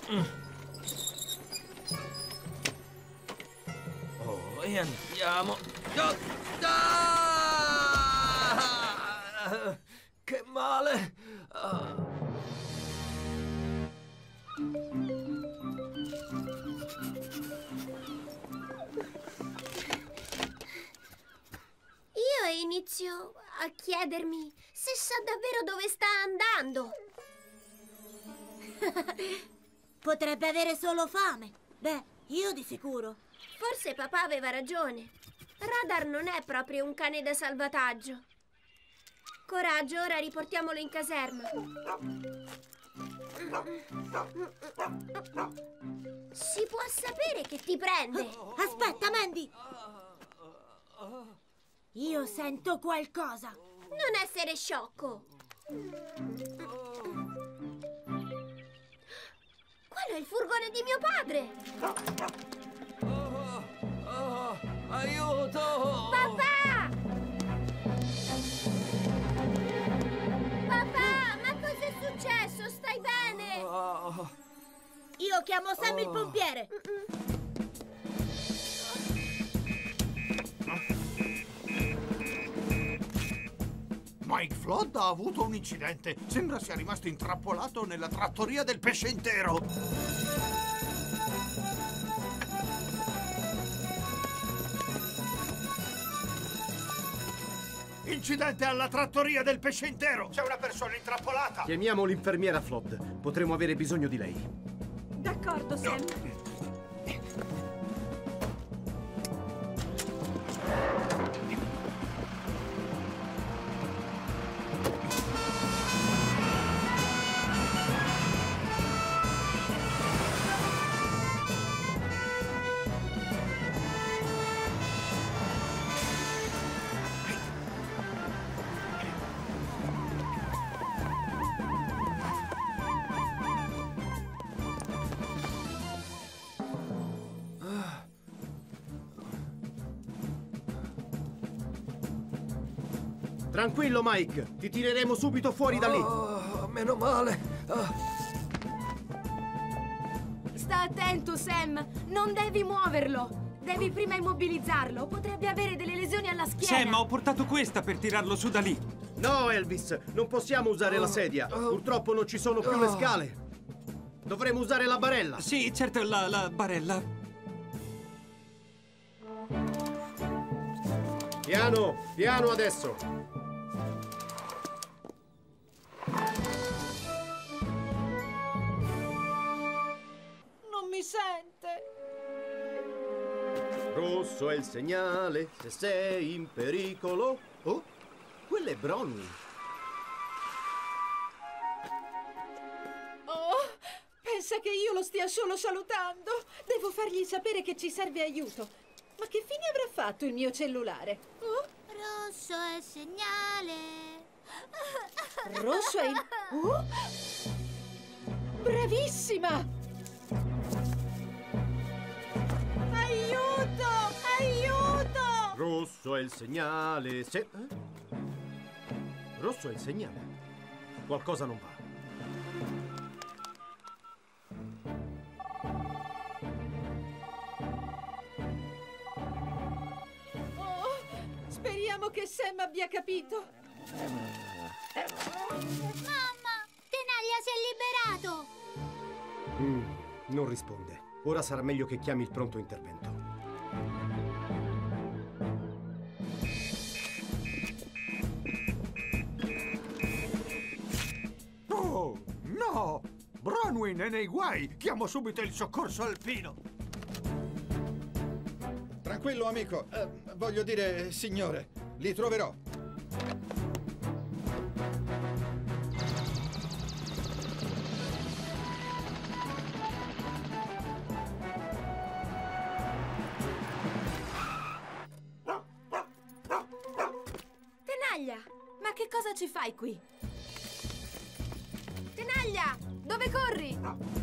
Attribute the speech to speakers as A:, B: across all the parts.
A: Oh, e andiamo. Che male!
B: Io inizio a chiedermi se sa davvero dove sta andando.
C: Potrebbe avere solo fame. Beh, io di sicuro.
B: Forse papà aveva ragione. Radar non è proprio un cane da salvataggio. Coraggio, ora riportiamolo in caserma. Si può sapere che ti prende?
C: Aspetta, Mandy! Io sento qualcosa.
B: Non essere sciocco. Quello è il furgone di mio padre.
A: Aiuto!
B: Papà! Papà, ma cos'è successo? Stai bene?
C: Io chiamo Sam il pompiere.
D: Mike Flood ha avuto un incidente. Sembra sia rimasto intrappolato nella trattoria del pesce intero. Incidente alla trattoria del pesce intero! C'è una persona intrappolata!
E: Chiamiamo l'infermiera Flood. Potremo avere bisogno di lei.
F: D'accordo, Sam.
E: Tranquillo, Mike. Ti tireremo subito fuori da lì.
A: Meno male.
F: Sta attento, Sam. Non devi muoverlo. Devi prima immobilizzarlo. Potrebbe avere delle lesioni alla schiena.
G: Sam, ho portato questa per tirarlo su da lì.
E: No, Elvis. Non possiamo usare la sedia. Purtroppo non ci sono più le scale. Dovremo usare la barella.
G: Sì, certo, la barella.
E: Piano, piano adesso.
F: Non mi sente.
E: Rosso è il segnale se sei in pericolo. Oh, quella è Bronwyn.
F: Oh, pensa che io lo stia solo salutando. Devo fargli sapere che ci serve aiuto. Ma che fine avrà fatto il mio cellulare? Oh?
C: Rosso è il segnale.
F: Rosso è il... Oh? Bravissima! Aiuto! Aiuto!
E: Rosso è il segnale se... Rosso è il segnale. Qualcosa non va.
F: Speriamo che Sam abbia capito.
C: Mamma, Tenaglia si è liberato.
E: Non risponde. Ora sarà meglio che chiami il pronto intervento.
D: Oh, no! Bronwyn è nei guai! Chiamo subito il soccorso alpino!
H: Tranquillo, amico. Voglio dire, signore, li troverò.
F: Tenaglia, ma che cosa ci fai qui?
B: Tenaglia, dove corri?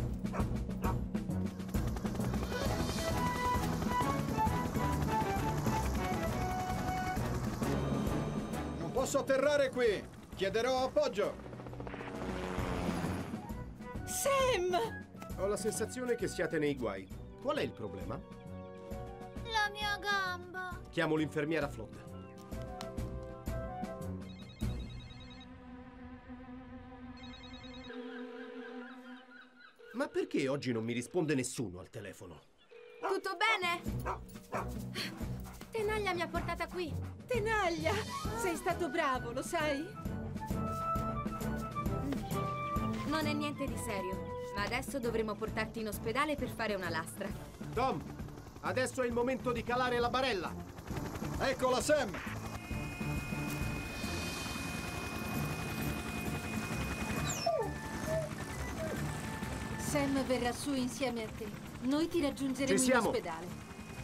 H: Non posso atterrare qui. Chiederò appoggio.
F: Sam!
E: Ho la sensazione che siate nei guai. Qual è il problema?
C: La mia gamba.
E: Chiamo l'infermiera Flotta. Ma perché oggi non mi risponde nessuno al telefono?
B: Tutto bene? Tenaglia mi ha portata qui.
F: Tenaglia, sei stato bravo, lo sai?
I: Non è niente di serio, ma adesso dovremo portarti in ospedale per fare una lastra.
E: Tom, adesso è il momento di calare la barella.
H: Eccola, Sam!
F: Sam verrà su insieme a te. Noi ti raggiungeremo
E: Ci
F: in
E: siamo.
F: ospedale.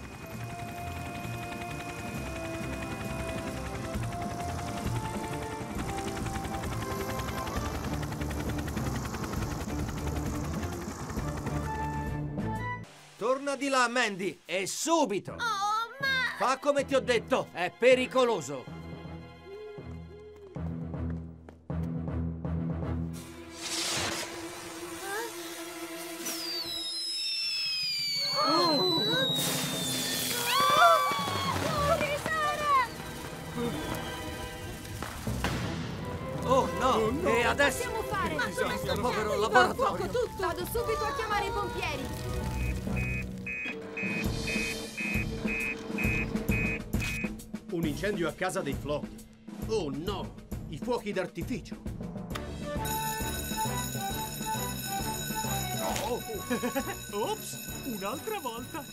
A: Torna di là, Mandy, e subito!
B: Oh, ma...
A: Fa come ti ho detto, è pericoloso! Oh no! E adesso?
B: Possiamo fare? Ma come sto
A: Povero
F: Va a
A: laboratorio!
F: fuoco tutto!
B: Vado subito a chiamare i pompieri.
E: Un incendio a casa dei Flotti. Oh no! I fuochi d'artificio.
G: Ops, un'altra volta.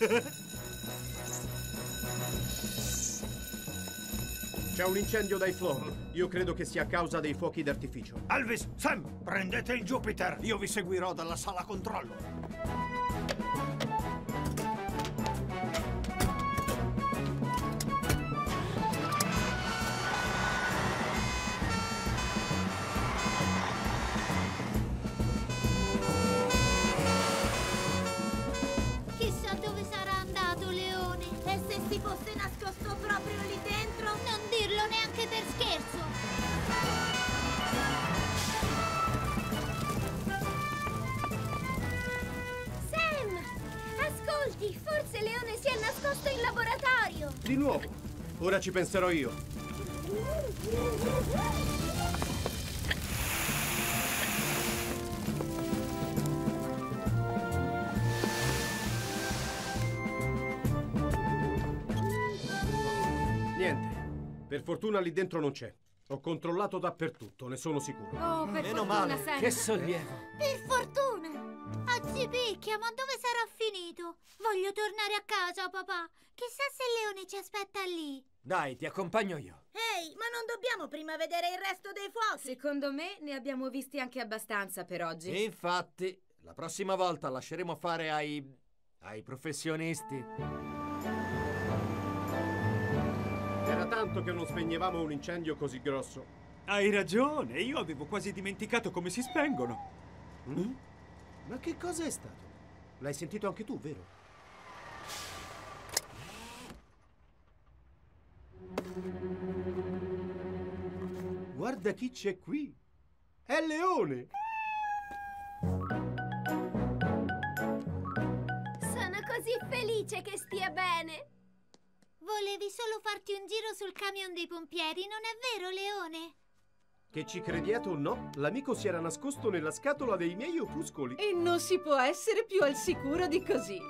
E: C'è un incendio dai Flotti. Io credo che sia a causa dei fuochi d'artificio.
D: Elvis, Sam, prendete il Jupiter. Io vi seguirò dalla sala controllo.
C: Chissà dove sarà andato Leone. E se si fosse nascosto proprio lì dentro? Non dirlo neanche per scherzo.
B: Sam, ascolti, forse Leone si è nascosto in laboratorio.
E: Di nuovo. Ora ci penserò io. Niente. Per fortuna lì dentro non c'è. Ho controllato dappertutto, ne sono sicuro.
I: Oh, per
A: Meno
I: fortuna,
A: male,
I: Sam.
A: che sollievo!
C: Per fortuna! Azzipicchia, ma dove sarà finito? Voglio tornare a casa, papà. Chissà se Leone ci aspetta lì.
A: Dai, ti accompagno io.
C: Ehi, ma non dobbiamo prima vedere il resto dei fuochi?
I: Secondo me ne abbiamo visti anche abbastanza per oggi.
A: Infatti, la prossima volta lasceremo fare ai professionisti.
E: Era tanto che non spegnevamo un incendio così grosso.
G: Hai ragione, io avevo quasi dimenticato come si spengono.
E: Ma che cosa è stato? L'hai sentito anche tu, vero? Guarda chi c'è qui! È Leone!
B: Sono così felice che stia bene.
C: Volevi solo farti un giro sul camion dei pompieri, non è vero, Leone?
E: Che ci crediate o no, l'amico si era nascosto nella scatola dei miei opuscoli.
F: E non si può essere più al sicuro di così.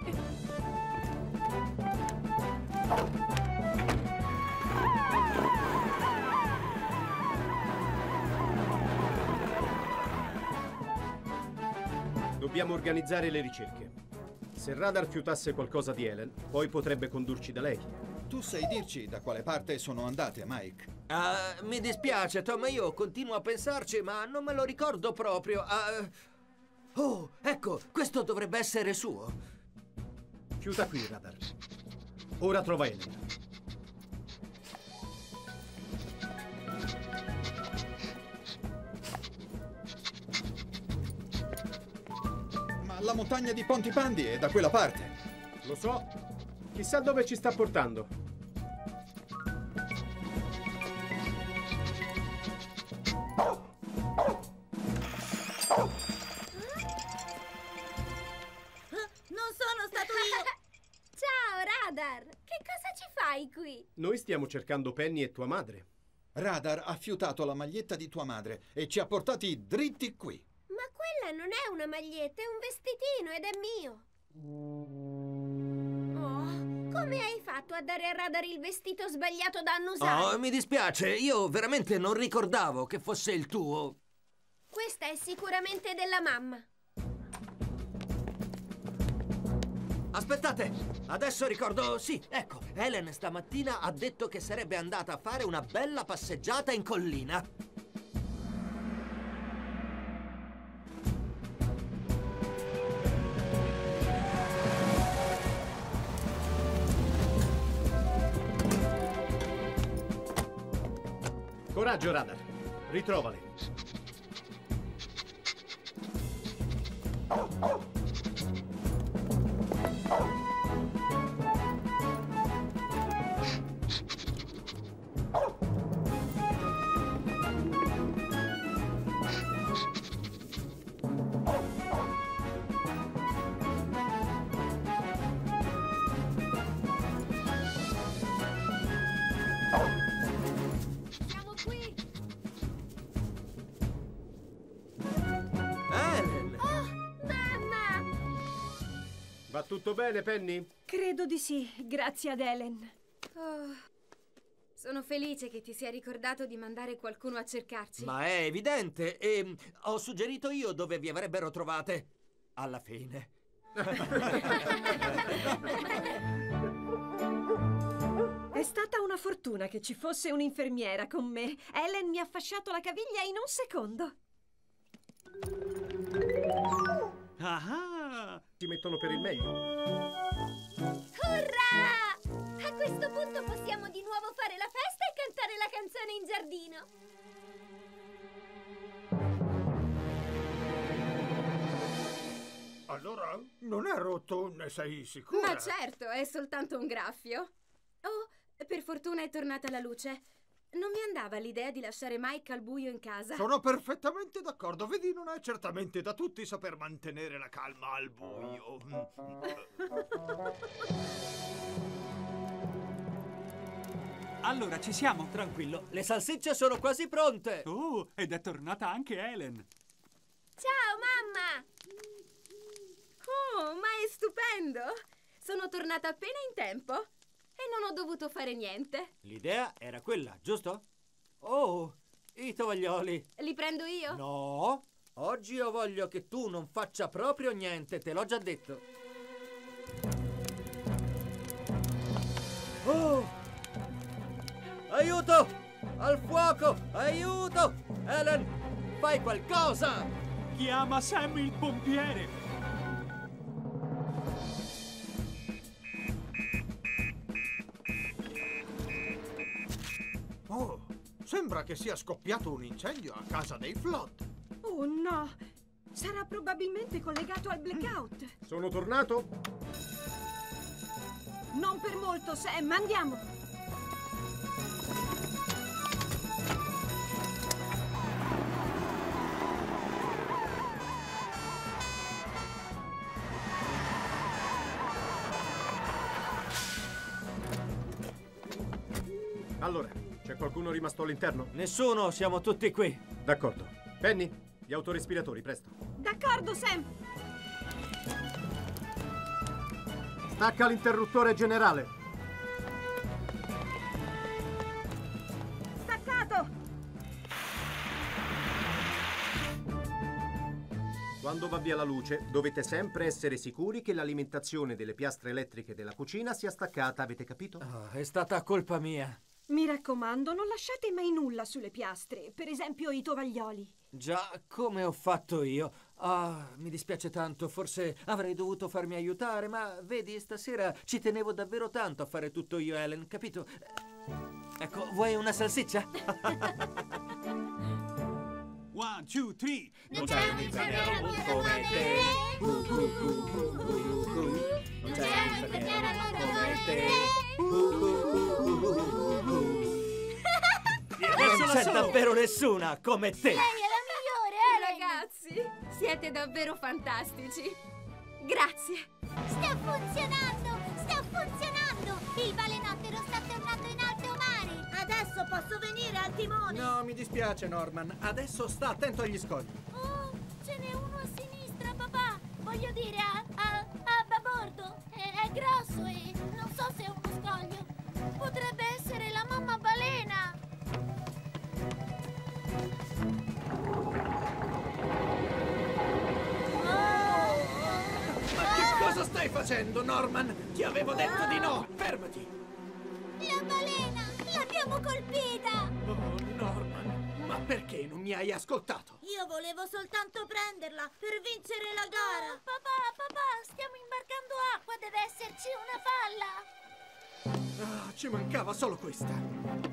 E: Dobbiamo organizzare le ricerche. Se Radar fiutasse qualcosa di Helen, poi potrebbe condurci da lei.
H: Tu sai dirci da quale parte sono andate, Mike?
A: Mi dispiace, Tom, io continuo a pensarci, ma non me lo ricordo proprio. Oh, ecco, questo dovrebbe essere suo.
E: Fiuta qui, Radar. Ora trova Helen.
H: Ma la montagna di Pontipandi è da quella parte.
E: Lo so. Chissà dove ci sta portando.
C: non sono stato io!
B: Ciao, Radar! Che cosa ci fai qui?
E: Noi stiamo cercando Penny e tua madre.
H: Radar ha fiutato la maglietta di tua madre e ci ha portati dritti qui.
B: Ma quella non è una maglietta, è un vestitino ed è mio. Oh, come hai fatto a dare a Radar il vestito sbagliato da annusare?
A: Oh, mi dispiace, io veramente non ricordavo che fosse il tuo.
B: Questa è sicuramente della mamma.
A: Aspettate, adesso ricordo, sì, ecco, Helen stamattina ha detto che sarebbe andata a fare una bella passeggiata in collina.
E: Coraggio, Radar. Ritrovali.
I: Siamo qui!
A: Helen!
B: Mamma!
E: Va tutto bene, Penny?
F: Credo di sì, grazie ad Helen.
I: Oh, sono felice che ti sia ricordato di mandare qualcuno a cercarci.
A: Ma è evidente, e ho suggerito io dove vi avrebbero trovate. Alla fine.
F: È stata una fortuna che ci fosse un'infermiera con me. Helen mi ha fasciato la caviglia in un secondo.
G: Ah!
E: Ci mettono per il meglio.
B: Urrà! A questo punto possiamo di nuovo fare la festa e cantare la canzone in giardino.
D: Allora, non è rotto, ne sei sicura?
I: Ma certo, è soltanto un graffio. Oh, per fortuna è tornata la luce. Non mi andava l'idea di lasciare Mike al buio in casa.
D: Sono perfettamente d'accordo. Vedi, non è certamente da tutti saper mantenere la calma al buio.
G: Allora, ci siamo?
A: Tranquillo, le salsicce sono quasi pronte.
G: Oh, ed è tornata anche Helen.
B: Ciao, mamma!
I: Oh, ma è stupendo! Sono tornata appena in tempo e non ho dovuto fare niente.
A: L'idea era quella, giusto? Oh, i tovaglioli.
I: Li prendo io?
A: No, oggi io voglio che tu non faccia proprio niente, te l'ho già detto. Oh! Aiuto! Al fuoco! Aiuto! Helen, fai qualcosa!
G: Chiama Sam il pompiere.
D: Oh, sembra che sia scoppiato un incendio a casa dei Flood.
F: Oh no! Sarà probabilmente collegato al blackout.
E: Sono tornato?
F: Non per molto, Sam, andiamo!
E: Allora, c'è qualcuno rimasto all'interno?
A: Nessuno, siamo tutti qui.
E: D'accordo. Penny, gli autorespiratori, presto.
F: D'accordo, Sam!
E: Stacca l'interruttore generale.
F: Staccato!
E: Quando va via la luce, dovete sempre essere sicuri che l'alimentazione delle piastre elettriche della cucina sia staccata, avete capito?
A: Oh, è stata colpa mia.
F: Mi raccomando, non lasciate mai nulla sulle piastre, per esempio i tovaglioli.
A: Già, come ho fatto io. Ah, mi dispiace tanto, forse avrei dovuto farmi aiutare, ma vedi, stasera ci tenevo davvero tanto a fare tutto io, Helen, capito? Ecco, vuoi una salsiccia?
G: 1, 2, 3.
B: Non c'è un infermiere al mondo come te. Non c'è un infermiere al mondo come te.
A: Non c'è davvero nessuna come te.
B: Lei è la migliore, Helen!
I: Ragazzi, siete davvero fantastici. Grazie.
C: Stiamo venire al timone!
A: No, mi dispiace, Norman. Adesso sta attento agli scogli.
C: Oh, ce n'è uno a sinistra, papà! Voglio dire, a babordo! È grosso e non so se è uno scoglio! Potrebbe essere la mamma balena!
A: Ma che cosa stai facendo, Norman? Ti avevo detto di no! Fermati!
C: La balena! L'abbiamo colpita!
A: Oh, Norman, ma perché non mi hai ascoltato?
C: Io volevo soltanto prenderla per vincere la gara! Papà, stiamo imbarcando acqua! Deve esserci una falla!
A: Ah, ci mancava solo questa.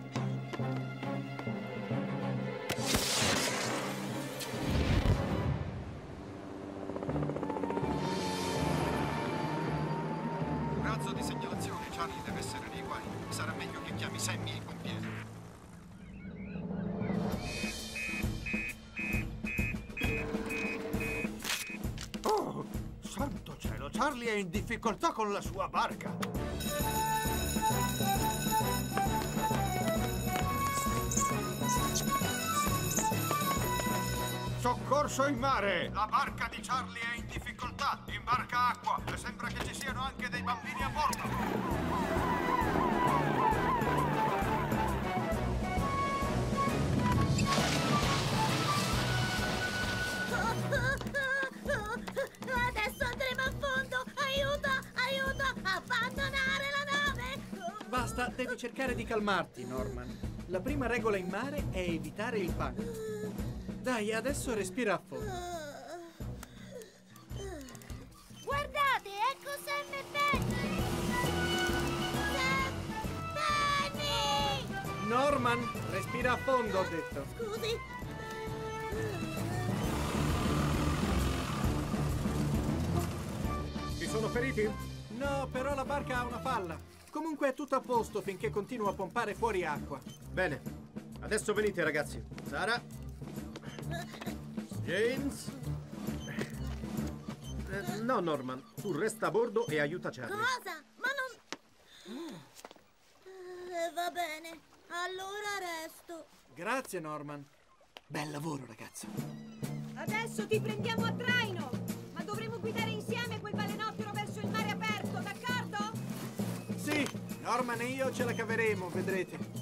H: Razzo di segnalazione, Charlie deve essere nei guai. Sarà meglio che chiami Sammy e i pompieri.
D: Oh, santo cielo, Charlie è in difficoltà con la sua barca. Soccorso in mare! La barca di Charlie è in difficoltà. Imbarca acqua e sembra che ci siano anche dei bambini a bordo.
C: Adesso andremo a fondo! Aiuto! Abbandonare la nave!
A: Basta, devi cercare di calmarti, Norman. La prima regola in mare è evitare il panico. Dai, adesso respira a fondo.
C: Guardate, ecco Sam e Penny! Sam! Penny!
A: Norman, respira a fondo, ho detto.
C: Scusi?
E: Ci sono feriti?
A: No, però la barca ha una falla. Comunque è tutto a posto finché continuo a pompare fuori acqua.
E: Bene. Adesso venite, ragazzi. Sara. James. No, Norman. Tu resta a bordo e aiuta Charlie.
C: Cosa? Ma non... va bene. Allora resto.
A: Grazie, Norman. Bel lavoro, ragazzo.
F: Adesso ti prendiamo a traino! Ma dovremo guidare insieme quel balenottero verso il mare aperto, d'accordo?
A: Sì, Norman e io ce la caveremo, vedrete.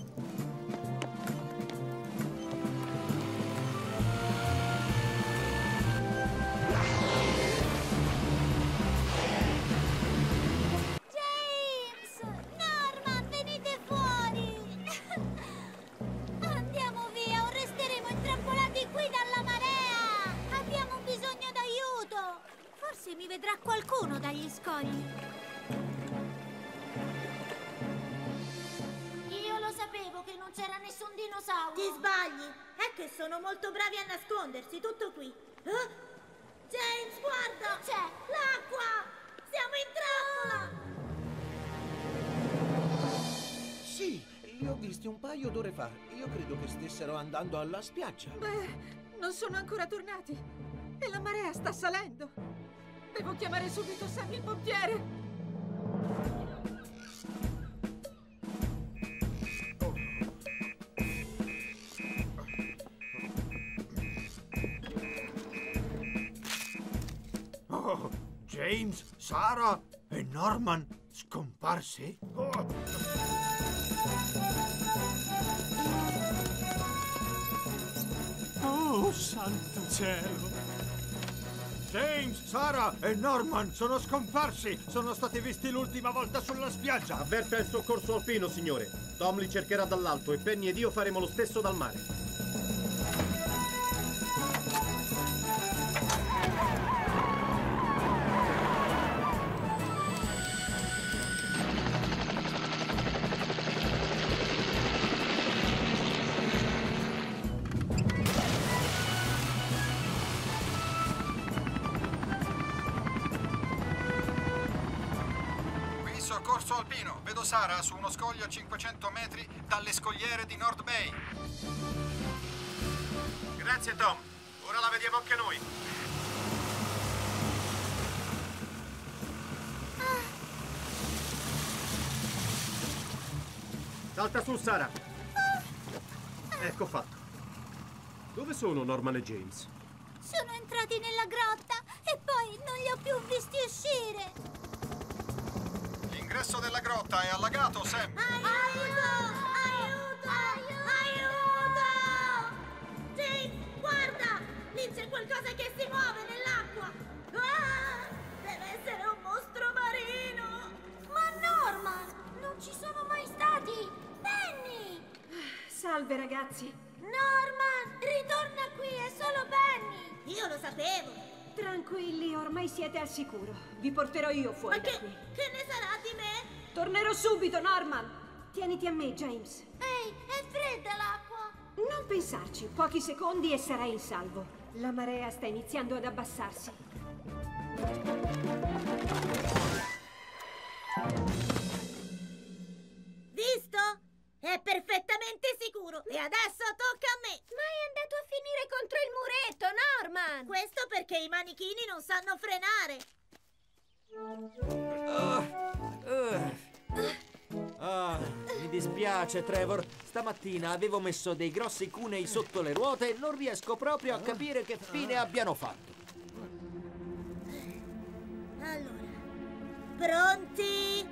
C: James! Norman, venite fuori! Andiamo via o resteremo intrappolati qui dalla marea! Abbiamo bisogno d'aiuto! Forse mi vedrà qualcuno dagli scogli. Io lo sapevo che non c'era nessun dinosauro! Ti sbagli! È che sono molto bravi a nascondersi, tutto qui! James, guarda! C'è! L'acqua! Siamo in trappola!
J: Sì, li ho visti un paio d'ore fa. Io credo che stessero andando alla spiaggia.
F: Beh, non sono ancora tornati. E la marea sta salendo. Devo chiamare subito Sammy il pompiere.
D: Oh, James, Sara e Norman scomparsi?
G: Oh, santo cielo!
D: James, Sara e Norman sono scomparsi! Sono stati visti l'ultima volta sulla spiaggia!
E: Avverta il soccorso alpino, signore. Tom li cercherà dall'alto e Penny ed io faremo lo stesso dal mare.
H: Soccorso alpino, vedo Sara su uno scoglio a 500 metri dalle scogliere di North Bay.
E: Grazie, Tom. Ora la vediamo anche noi. Salta su, Sara. Ecco fatto. Dove sono Norman e James?
C: Sono entrati nella grotta e poi non li ho più visti uscire.
H: L'ingresso della grotta è allagato, Sam.
C: Aiuto! Aiuto! Aiuto! James, guarda! Lì c'è qualcosa che si muove nell'acqua. Ah! Deve essere un mostro marino. Ma Norman, non ci sono mai stati. Penny!
F: Salve, ragazzi.
C: Norman, ritorna qui, è solo Penny. Io lo sapevo.
F: Tranquilli, ormai siete al sicuro. Vi porterò io fuori
C: Ma
F: da qui.
C: che ne sarà di me?
F: Tornerò subito, Norman. Tieniti a me, James.
C: Ehi, è fredda l'acqua.
F: Non pensarci, pochi secondi e sarai in salvo. La marea sta iniziando ad abbassarsi.
C: Visto? È perfettamente sicuro. E adesso tocca a me.
B: Ma è andato a finire contro il muretto, Norman!
C: Questo perché i manichini non sanno frenare.
A: Mi dispiace, Trevor. Stamattina avevo messo dei grossi cunei sotto le ruote e non riesco proprio a capire che fine abbiano fatto.
C: Allora, pronti?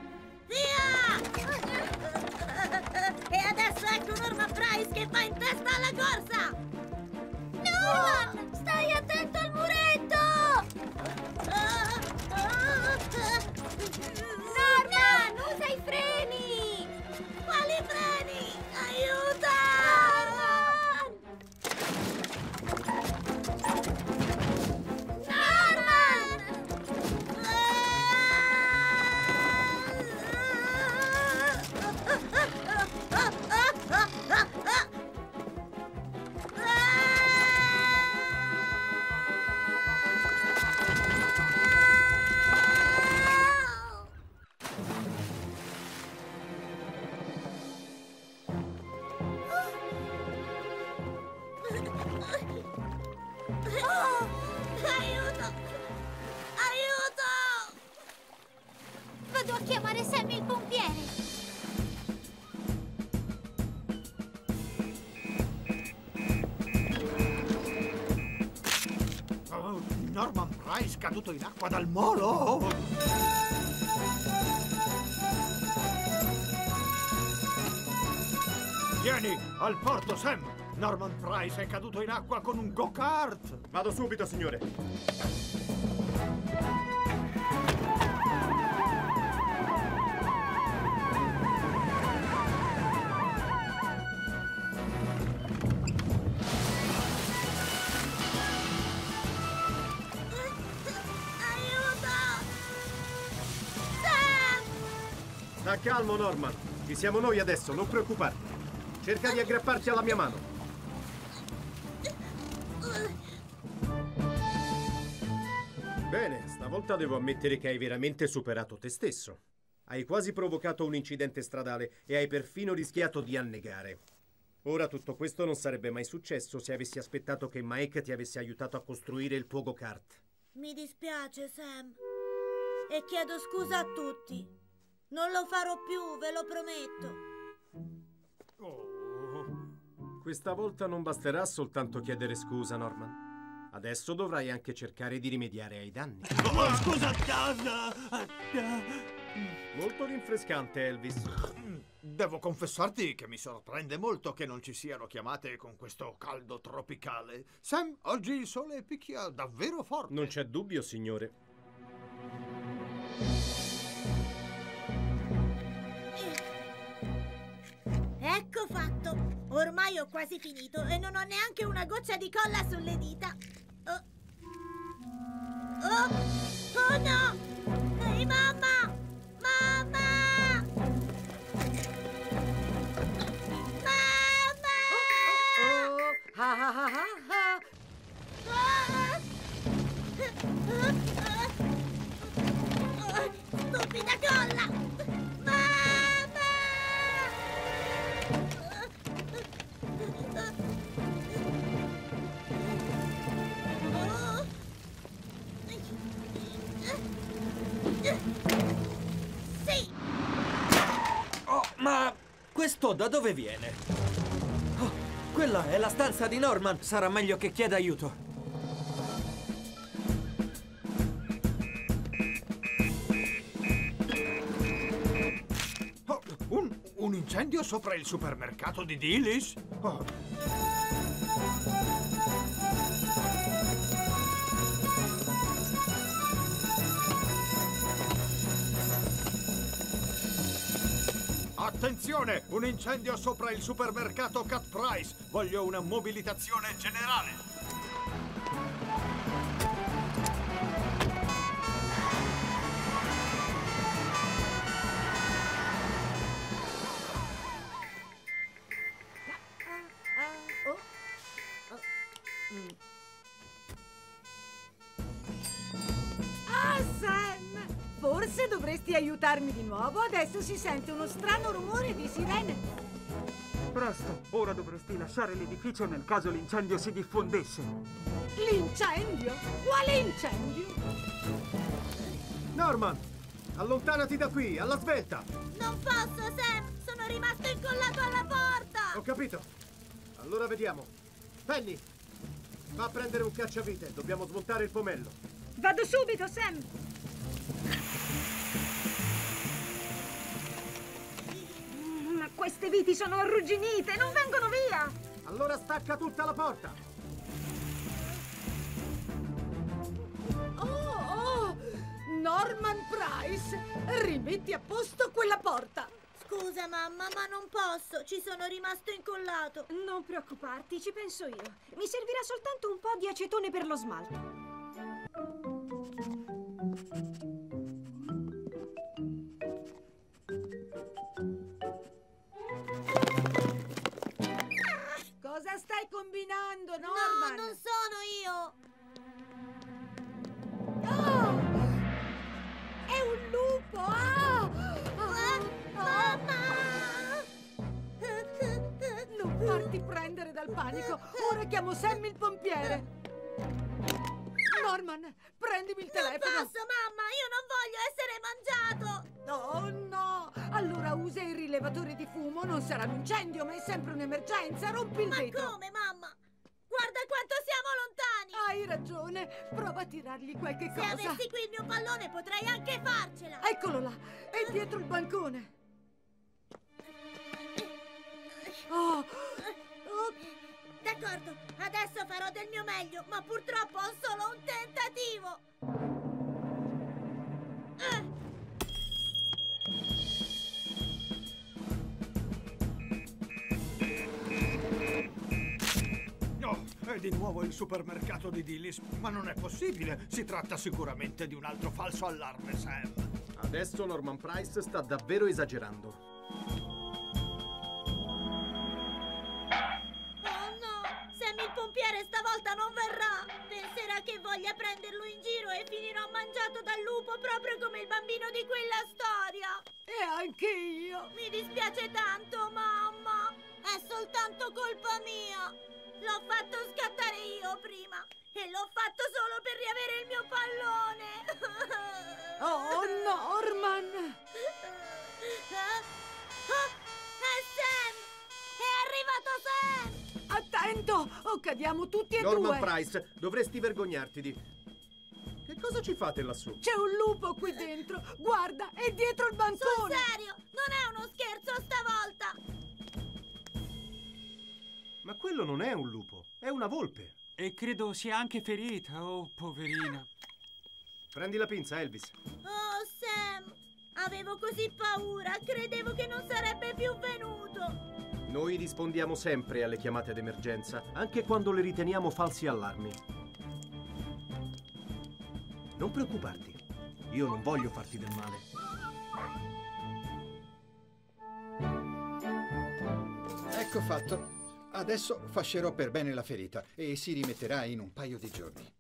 C: Via! E adesso ecco Norman Price che va in testa alla corsa! Norman! Stai attento al muretto!
B: Norman, usa i freni!
C: Quali freni? Aiuto! Aiuto! Aiuto! Vado a chiamare Sam il pompiere.
D: Oh, Norman Price caduto in acqua dal molo! Vieni, al porto, Sam! Norman Price è caduto in acqua con un go-kart!
E: Vado subito, signore.
C: Aiuto! Sam!
E: Sta calmo, Norman. Ci siamo noi adesso, non preoccuparti. Cerca di aggrapparti alla mia mano. Bene, stavolta devo ammettere che hai veramente superato te stesso. Hai quasi provocato un incidente stradale e hai perfino rischiato di annegare. Ora tutto questo non sarebbe mai successo se avessi aspettato che Mike ti avesse aiutato a costruire il tuo go-kart.
C: Mi dispiace, Sam. E chiedo scusa a tutti. Non lo farò più, ve lo prometto.
E: Questa volta non basterà soltanto chiedere scusa, Norman. Adesso dovrai anche cercare di rimediare ai danni.
D: Oh, scusa!
E: Molto rinfrescante, Elvis.
D: Devo confessarti che mi sorprende molto che non ci siano chiamate con questo caldo tropicale. Sam, oggi il sole picchia davvero forte.
E: Non c'è dubbio, signore.
C: Ecco fatto. Ormai ho quasi finito e non ho neanche una goccia di colla sulle dita. Oh no! Ehi, mamma! Mamma! Mamma! Stupida colla! Mamma!
A: Oh, ma questo da dove viene? Oh. Quella è la stanza di Norman. Sarà meglio che chieda aiuto.
D: Oh, un incendio sopra il supermercato di Dillis? Oh. Attenzione! Un incendio sopra il supermercato Cat Price! Voglio una mobilitazione generale!
F: Sam! Forse dovresti aiutarmi di nuovo. Adesso si sente uno strano rumore di sirene.
G: Presto, ora dovresti lasciare l'edificio nel caso l'incendio si diffondesse.
F: L'incendio? Quale incendio?
E: Norman, allontanati da qui, alla svelta!
C: Non posso, Sam! Sono rimasto incollato alla porta!
E: Ho capito. Allora vediamo. Penny, va a prendere un cacciavite. Dobbiamo smontare il pomello.
F: Vado subito, Sam! Ma queste viti sono arrugginite, non vengono via!
E: Allora stacca tutta la porta!
F: Oh! Norman Price! Rimetti a posto quella porta!
C: Scusa, mamma, ma non posso. Ci sono rimasto incollato.
F: Non preoccuparti, ci penso io. Mi servirà soltanto un po' di acetone per lo smalto. Cosa stai combinando, Norman?
C: No, non sono io.
F: Oh! È un lupo!
C: Mamma!
F: Non farti prendere dal panico. Ora chiamo Sam il pompiere. Norman, prendimi il telefono.
C: Non posso, mamma. Io non voglio essere mangiato.
F: Oh no! Allora usa il rilevatore di fumo. Non sarà un incendio, ma è sempre un'emergenza. Rompi il vetro.
C: Ma come, mamma? Guarda quanto siamo lontani.
F: Hai ragione. Prova a tirargli qualche
C: Se
F: cosa.
C: avessi qui il mio pallone potrei anche farcela.
F: Eccolo là. È dietro il bancone. Oh.
C: D'accordo, adesso farò del mio meglio, ma purtroppo ho solo un tentativo.
D: Oh, è di nuovo il supermercato di Dillis, ma non è possibile. Si tratta sicuramente di un altro falso allarme, Sam.
E: Adesso Norman Price sta davvero esagerando.
C: Il pompiere stavolta non verrà. Penserà che voglia prenderlo in giro e finirò mangiato dal lupo proprio come il bambino di quella storia.
F: E anche io.
C: Mi dispiace tanto, mamma. È soltanto colpa mia. L'ho fatto scattare io prima e l'ho fatto solo per riavere il mio pallone.
F: Oh, Norman!
C: È Sam! È arrivato Sam!
F: Attento! O cadiamo tutti e
E: Norman
F: due!
E: Price, dovresti vergognarti di... Che cosa ci fate lassù?
F: C'è un lupo qui dentro! Guarda, è dietro il bancone!
C: Sul serio! Non è uno scherzo stavolta!
E: Ma quello non è un lupo, è una volpe.
G: E credo sia anche ferita, oh poverina.
E: Prendi la pinza, Elvis.
C: Oh, Sam! Avevo così paura, credevo che non sarebbe più venuto!
E: Noi rispondiamo sempre alle chiamate d'emergenza, anche quando le riteniamo falsi allarmi. Non preoccuparti, io non voglio farti del male.
H: Ecco fatto. Adesso fascerò per bene la ferita e si rimetterà in un paio di giorni.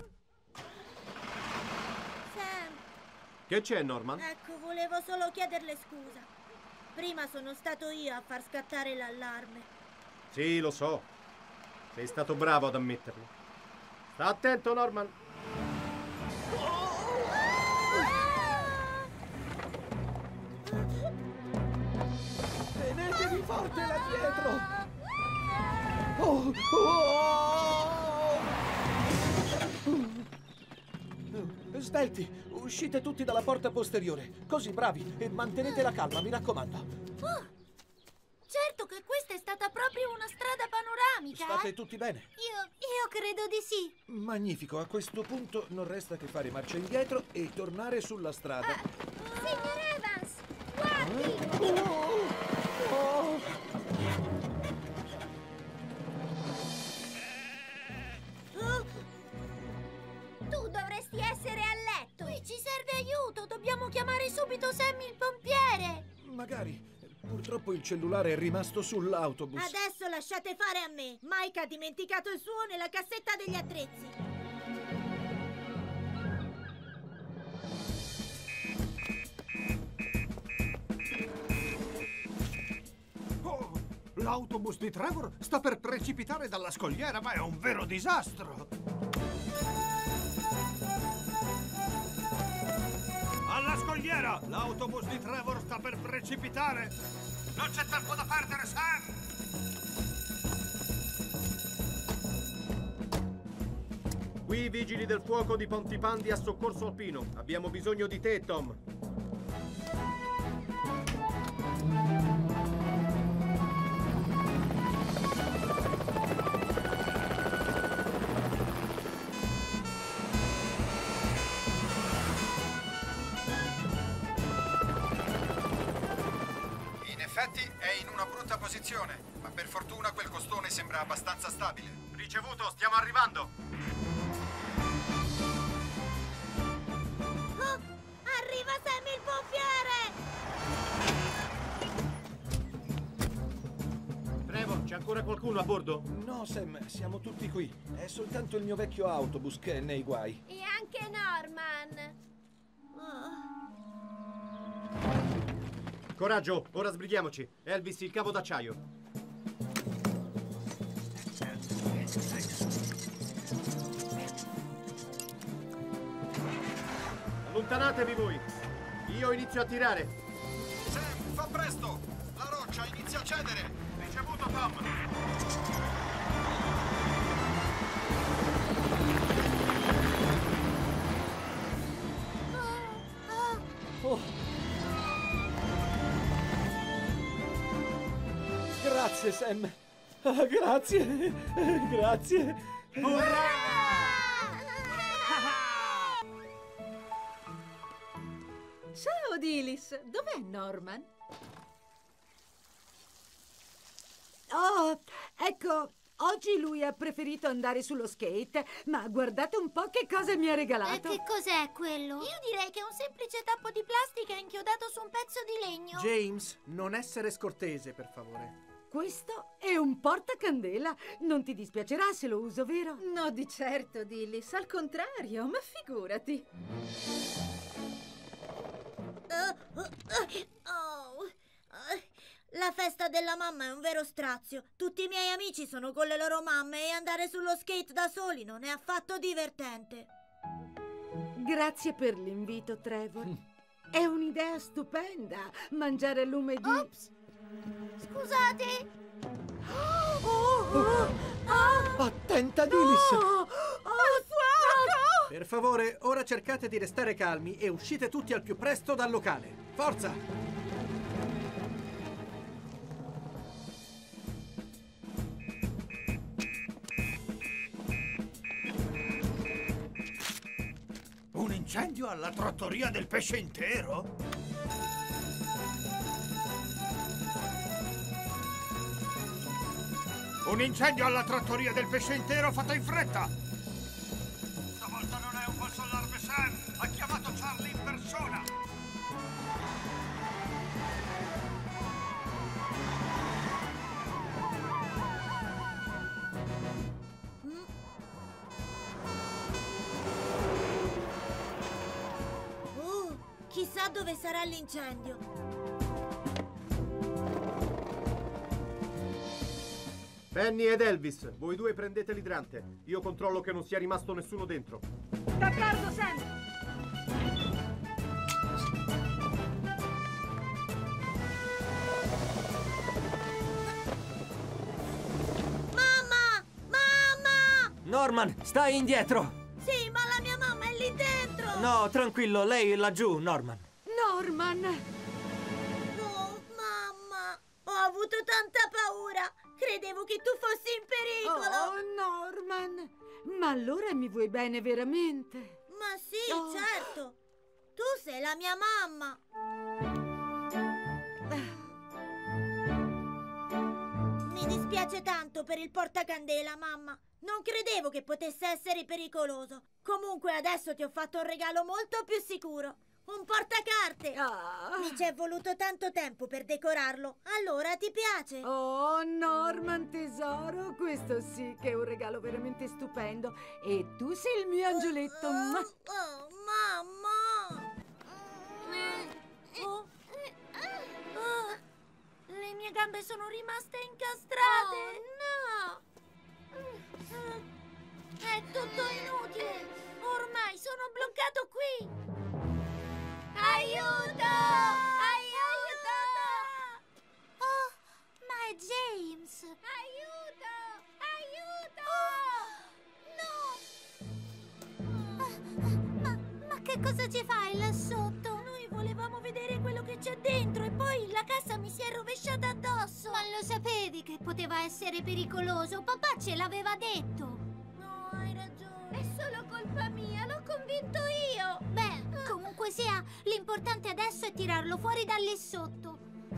C: Sam!
E: Che c'è, Norman?
C: Ecco, volevo solo chiederle scusa. Prima sono stato io a far scattare l'allarme.
E: Sì, lo so. Sei stato bravo ad ammetterlo. Sta attento, Norman.
J: Tenetevi forte là dietro! Svelti, uscite tutti dalla porta posteriore. Così, bravi, e mantenete la calma, mi raccomando.
C: Certo che questa è stata proprio una strada panoramica.
J: State tutti bene?
C: Io credo di sì.
J: Magnifico, a questo punto non resta che fare marcia indietro e tornare sulla strada.
C: Signor Evans, guardi! Tu dovresti essere a letto. Qui ci serve aiuto, dobbiamo chiamare subito Sammy il pompiere.
J: Magari. Purtroppo il cellulare è rimasto sull'autobus.
C: Adesso lasciate fare a me. Mike ha dimenticato il suo nella cassetta degli attrezzi.
D: L'autobus di Trevor sta per precipitare dalla scogliera, ma è un vero disastro. Alla scogliera! L'autobus di Trevor sta per precipitare! Non c'è tempo da perdere, Sam!
E: Qui i vigili del fuoco di Pontipandi a soccorso alpino. Abbiamo bisogno di te, Tom.
H: È in una brutta posizione, ma per fortuna quel costone sembra abbastanza stabile.
E: Ricevuto, stiamo arrivando.
C: Arriva Sammy il pompiere!
E: Trevor, c'è ancora qualcuno a bordo?
J: No, Sam, siamo tutti qui. È soltanto il mio vecchio autobus che è nei guai.
B: E anche Norman.
E: Coraggio, ora sbrighiamoci. Elvis, il cavo d'acciaio. Allontanatevi voi. Io inizio a tirare.
H: Sam, fa presto! La roccia inizia a cedere!
E: Ricevuto, Tom.
J: Grazie, Sam. Grazie. Grazie.
F: Ciao, Dilys. Dov'è Norman?
K: Oh, ecco, oggi lui ha preferito andare sullo skate, ma guardate un po' che cosa mi ha regalato.
C: E che cos'è quello? Io direi che è un semplice tappo di plastica inchiodato su un pezzo di legno.
L: James, non essere scortese, per favore.
K: Questo è un portacandela. Non ti dispiacerà se lo uso, vero?
F: No, di certo, Dilys. Al contrario, ma figurati.
C: La festa della mamma è un vero strazio. Tutti i miei amici sono con le loro mamme e andare sullo skate da soli non è affatto divertente.
K: Grazie per l'invito, Trevor. È un'idea stupenda, mangiare a lume di...
C: Ops! Scusate!
J: Attenta, Dilys!
L: Per favore, ora cercate di restare calmi e uscite tutti al più presto dal locale. Forza!
D: Un incendio alla trattoria del pesce intero? Un incendio alla trattoria del pesce intero, fatto in fretta! Stavolta non è un falso allarme, Sam! Ha chiamato Charlie in persona!
C: Chissà dove sarà l'incendio.
E: Penny ed Elvis, voi due prendete l'idrante. Io controllo che non sia rimasto nessuno dentro.
K: D'accordo, Sam!
C: Mamma!
A: Norman, stai indietro!
C: Sì, ma la mia mamma è lì dentro!
A: No, tranquillo, lei è laggiù, Norman.
K: Norman!
C: Oh, mamma! Ho avuto tanta paura! Credevo che tu fossi in pericolo!
K: Oh, Norman! Ma allora mi vuoi bene veramente?
C: Ma sì, certo! Tu sei la mia mamma! Mi dispiace tanto per il portacandela, mamma! Non credevo che potesse essere pericoloso! Comunque adesso ti ho fatto un regalo molto più sicuro! Un portacarte! Mi ci è voluto tanto tempo per decorarlo. Allora ti piace?
K: Oh, Norman, tesoro, questo sì che è un regalo veramente stupendo. E tu sei il mio angioletto.
C: Oh, mamma! Le mie gambe sono rimaste incastrate. No! È tutto inutile. Ormai sono bloccato qui. Aiuto! Aiuto! Oh, ma è James! Aiuto! Aiuto! No! Ma che cosa ci fai là sotto? Noi volevamo vedere quello che c'è dentro e poi la cassa mi si è rovesciata addosso! Ma lo sapevi che poteva essere pericoloso? Papà ce l'aveva detto! No, hai ragione! È solo colpa mia, l'ho convinto io! Beh, comunque sia, l'importante adesso è tirarlo fuori da lì sotto.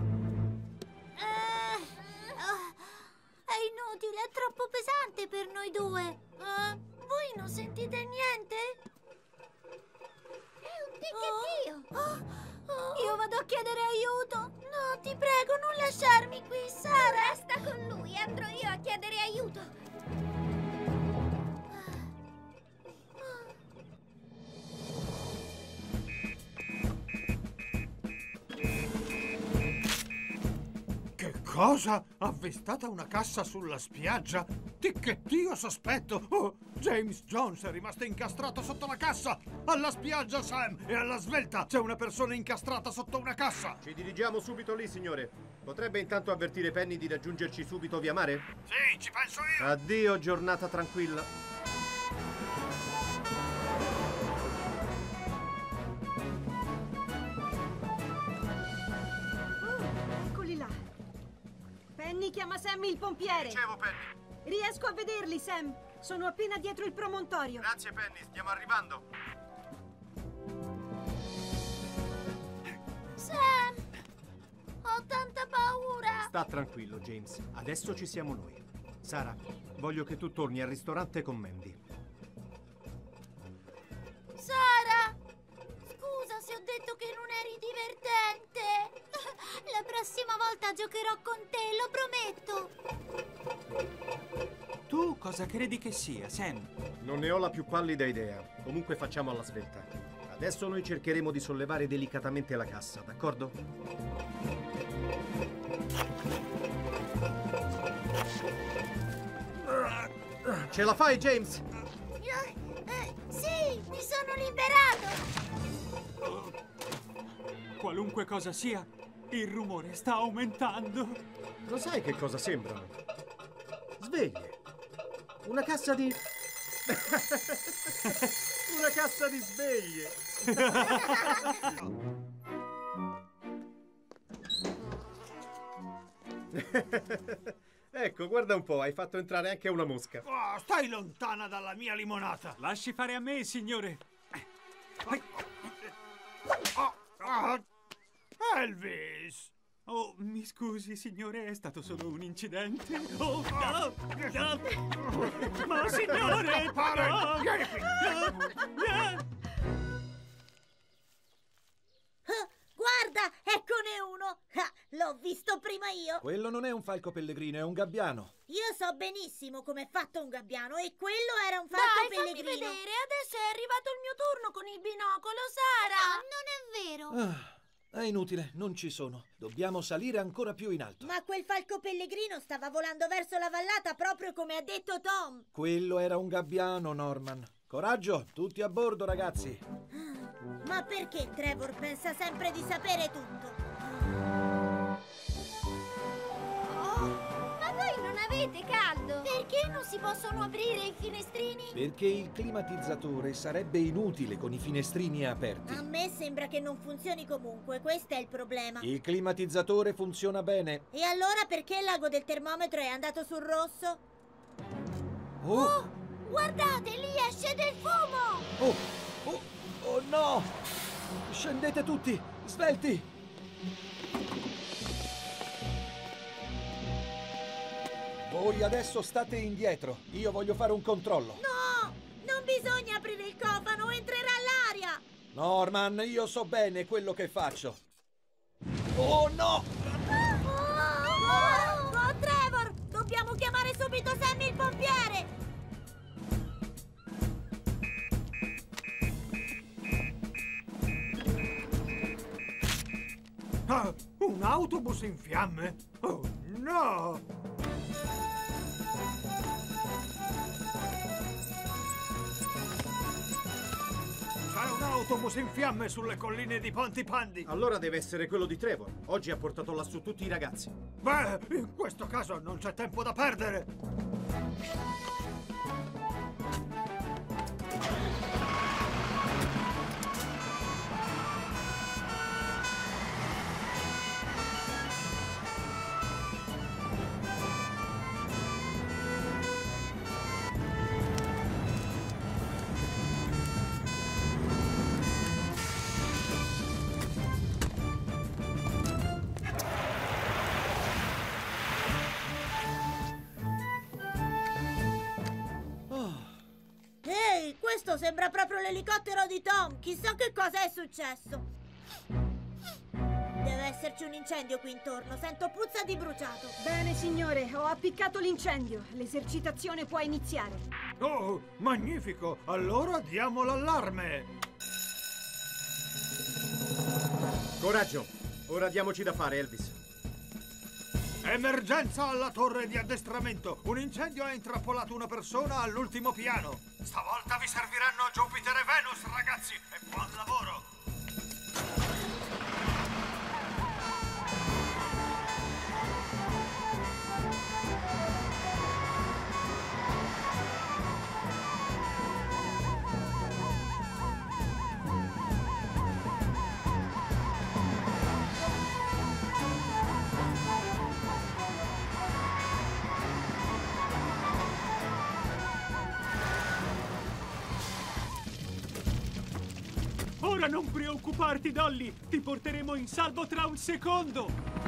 C: È inutile, è troppo pesante per noi due. Voi non sentite niente? È un ticchettio. Io vado a chiedere aiuto. No, ti prego, non lasciarmi qui, Sara. Resta con lui, andrò io a chiedere aiuto.
D: Cosa? Avvistata una cassa sulla spiaggia? Ticchettio sospetto! Oh, James Jones è rimasto incastrato sotto la cassa! Alla spiaggia, Sam! E alla svelta! C'è una persona incastrata sotto una cassa!
E: Ci dirigiamo subito lì, signore. Potrebbe intanto avvertire Penny di raggiungerci subito via mare?
D: Sì, ci penso io!
E: Addio, giornata tranquilla.
M: Eccoli là. Penny chiama Sam il pompiere.
E: Dicevo, Penny.
M: Riesco a vederli, Sam. Sono appena dietro il promontorio.
E: Grazie, Penny. Stiamo arrivando.
C: Sam! Ho tanta paura!
E: Sta tranquillo, James. Adesso ci siamo noi. Sara, voglio che tu torni al ristorante con Mandy.
C: Sara! Scusa se ho detto che non eri divertente! La prossima volta giocherò con te, lo prometto!
G: Tu cosa credi che sia, Sam?
E: Non ne ho la più pallida idea. Comunque facciamo alla svelta. Adesso noi cercheremo di sollevare delicatamente la cassa, d'accordo? Ce la fai, James?
C: Sì, mi sono liberato!
G: Qualunque cosa sia, il rumore sta aumentando.
E: Lo sai che cosa sembrano? Sveglie. Una cassa di... Una cassa di sveglie. Ecco, guarda un po', hai fatto entrare anche una mosca.
D: Oh, stai lontana dalla mia limonata.
G: Lasci fare a me, signore.
D: Elvis!
G: Oh, mi scusi, signore, è stato solo un incidente. Oh, no, no. Ma, signore! No.
D: Vieni qui!
C: Guarda, eccone uno! L'ho visto prima io!
J: Quello non è un falco pellegrino, è un gabbiano.
C: Io so benissimo com'è fatto un gabbiano e quello era un falco pellegrino. Dai, fammi vedere! Adesso è arrivato il mio turno con il binocolo, Sara! No, non è vero!
J: È inutile, non ci sono. Dobbiamo salire ancora più in alto.
C: Ma quel falco pellegrino stava volando verso la vallata proprio come ha detto Tom.
J: Quello era un gabbiano, Norman. Coraggio, tutti a bordo, ragazzi.
C: Ma perché Trevor pensa sempre di sapere tutto? Ma voi non
B: avete caldo?
C: Perché non si possono aprire i finestrini?
J: Perché il climatizzatore sarebbe inutile con i finestrini aperti.
C: A me sembra che non funzioni comunque, questo è il problema.
J: Il climatizzatore funziona bene.
C: E allora perché il lago del termometro è andato sul rosso?
J: Oh!
C: Guardate, lì esce del fumo!
J: Oh! Oh! Oh no! Scendete tutti! Svelti! Voi adesso state indietro. Io voglio fare un controllo.
C: No! Non bisogna aprire il cofano, entrerà l'aria!
J: Norman, io so bene quello che faccio. Oh no!
C: Oh, Trevor! Dobbiamo chiamare subito Sammy il pompiere!
D: Ah, un autobus in fiamme? Oh, no! C'è un autobus in fiamme sulle colline di Pontypandy!
E: Allora deve essere quello di Trevor. Oggi ha portato lassù tutti i ragazzi.
D: Beh, in questo caso non c'è tempo da perdere!
C: Ehi, questo sembra proprio l'elicottero di Tom. Chissà che cosa è successo. Deve esserci un incendio qui intorno. Sento puzza di bruciato.
M: Bene, signore, ho appiccato l'incendio. L'esercitazione può iniziare.
D: Oh, magnifico! Allora diamo l'allarme!
E: Coraggio! Ora diamoci da fare, Elvis.
D: Emergenza alla torre di addestramento! Un incendio ha intrappolato una persona all'ultimo piano! Stavolta vi serviranno Jupiter e Venus, ragazzi! E buon lavoro!
G: Ora non preoccuparti, Dolly! Ti porteremo in salvo tra un secondo!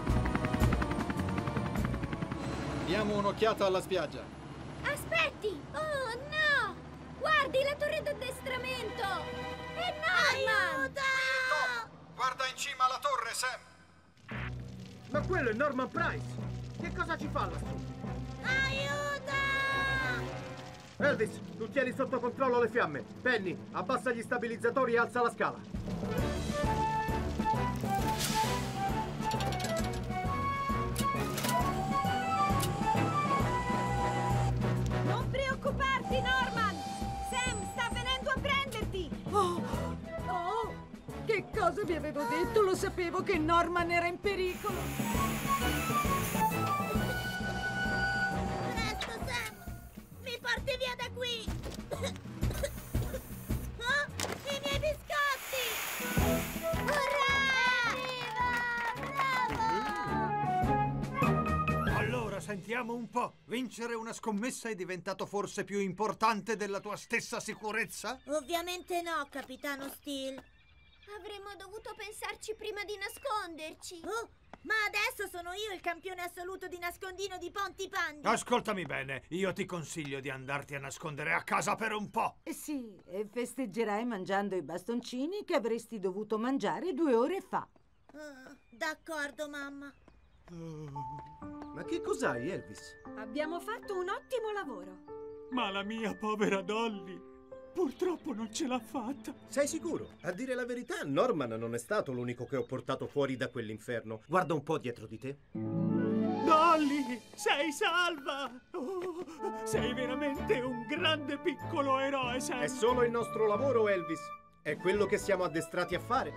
H: Diamo un'occhiata alla spiaggia.
B: Aspetti! Oh, no! Guardi la torre d'addestramento! È Norman!
C: Aiuto!
H: Guarda in cima alla torre, Sam!
E: Ma quello è Norman Price! Che cosa ci fa lassù?
C: Aiuto!
E: Elvis, tu tieni sotto controllo le fiamme. Penny, abbassa gli stabilizzatori e alza la scala.
M: Non preoccuparti, Norman! Sam sta venendo a prenderti!
K: Oh, che cosa vi avevo detto? Lo sapevo che Norman era in pericolo.
C: Presto, Sam! Mi porti via da qui! Oh, i miei biscotti! Urrà! Bravo!
D: Allora, sentiamo un po'. Vincere una scommessa è diventato forse più importante della tua stessa sicurezza?
C: Ovviamente no, capitano Steele.
B: Avremmo dovuto pensarci prima di nasconderci.
C: Oh, ma adesso sono io il campione assoluto di nascondino di Pontypandy.
D: Ascoltami bene, io ti consiglio di andarti a nascondere a casa per un po'.
K: Sì, e festeggerai mangiando i bastoncini che avresti dovuto mangiare 2 ore fa.
C: D'accordo, mamma.
E: Ma che cos'hai, Elvis?
M: Abbiamo fatto un ottimo lavoro.
G: Ma la mia povera Dolly purtroppo non ce l'ha fatta.
E: Sei sicuro? A dire la verità, Norman non è stato l'unico che ho portato fuori da quell'inferno. Guarda un po' dietro di te.
G: Dolly, sei salva! Oh, sei veramente un grande piccolo eroe, Sam.
E: È solo il nostro lavoro, Elvis. È quello che siamo addestrati a fare.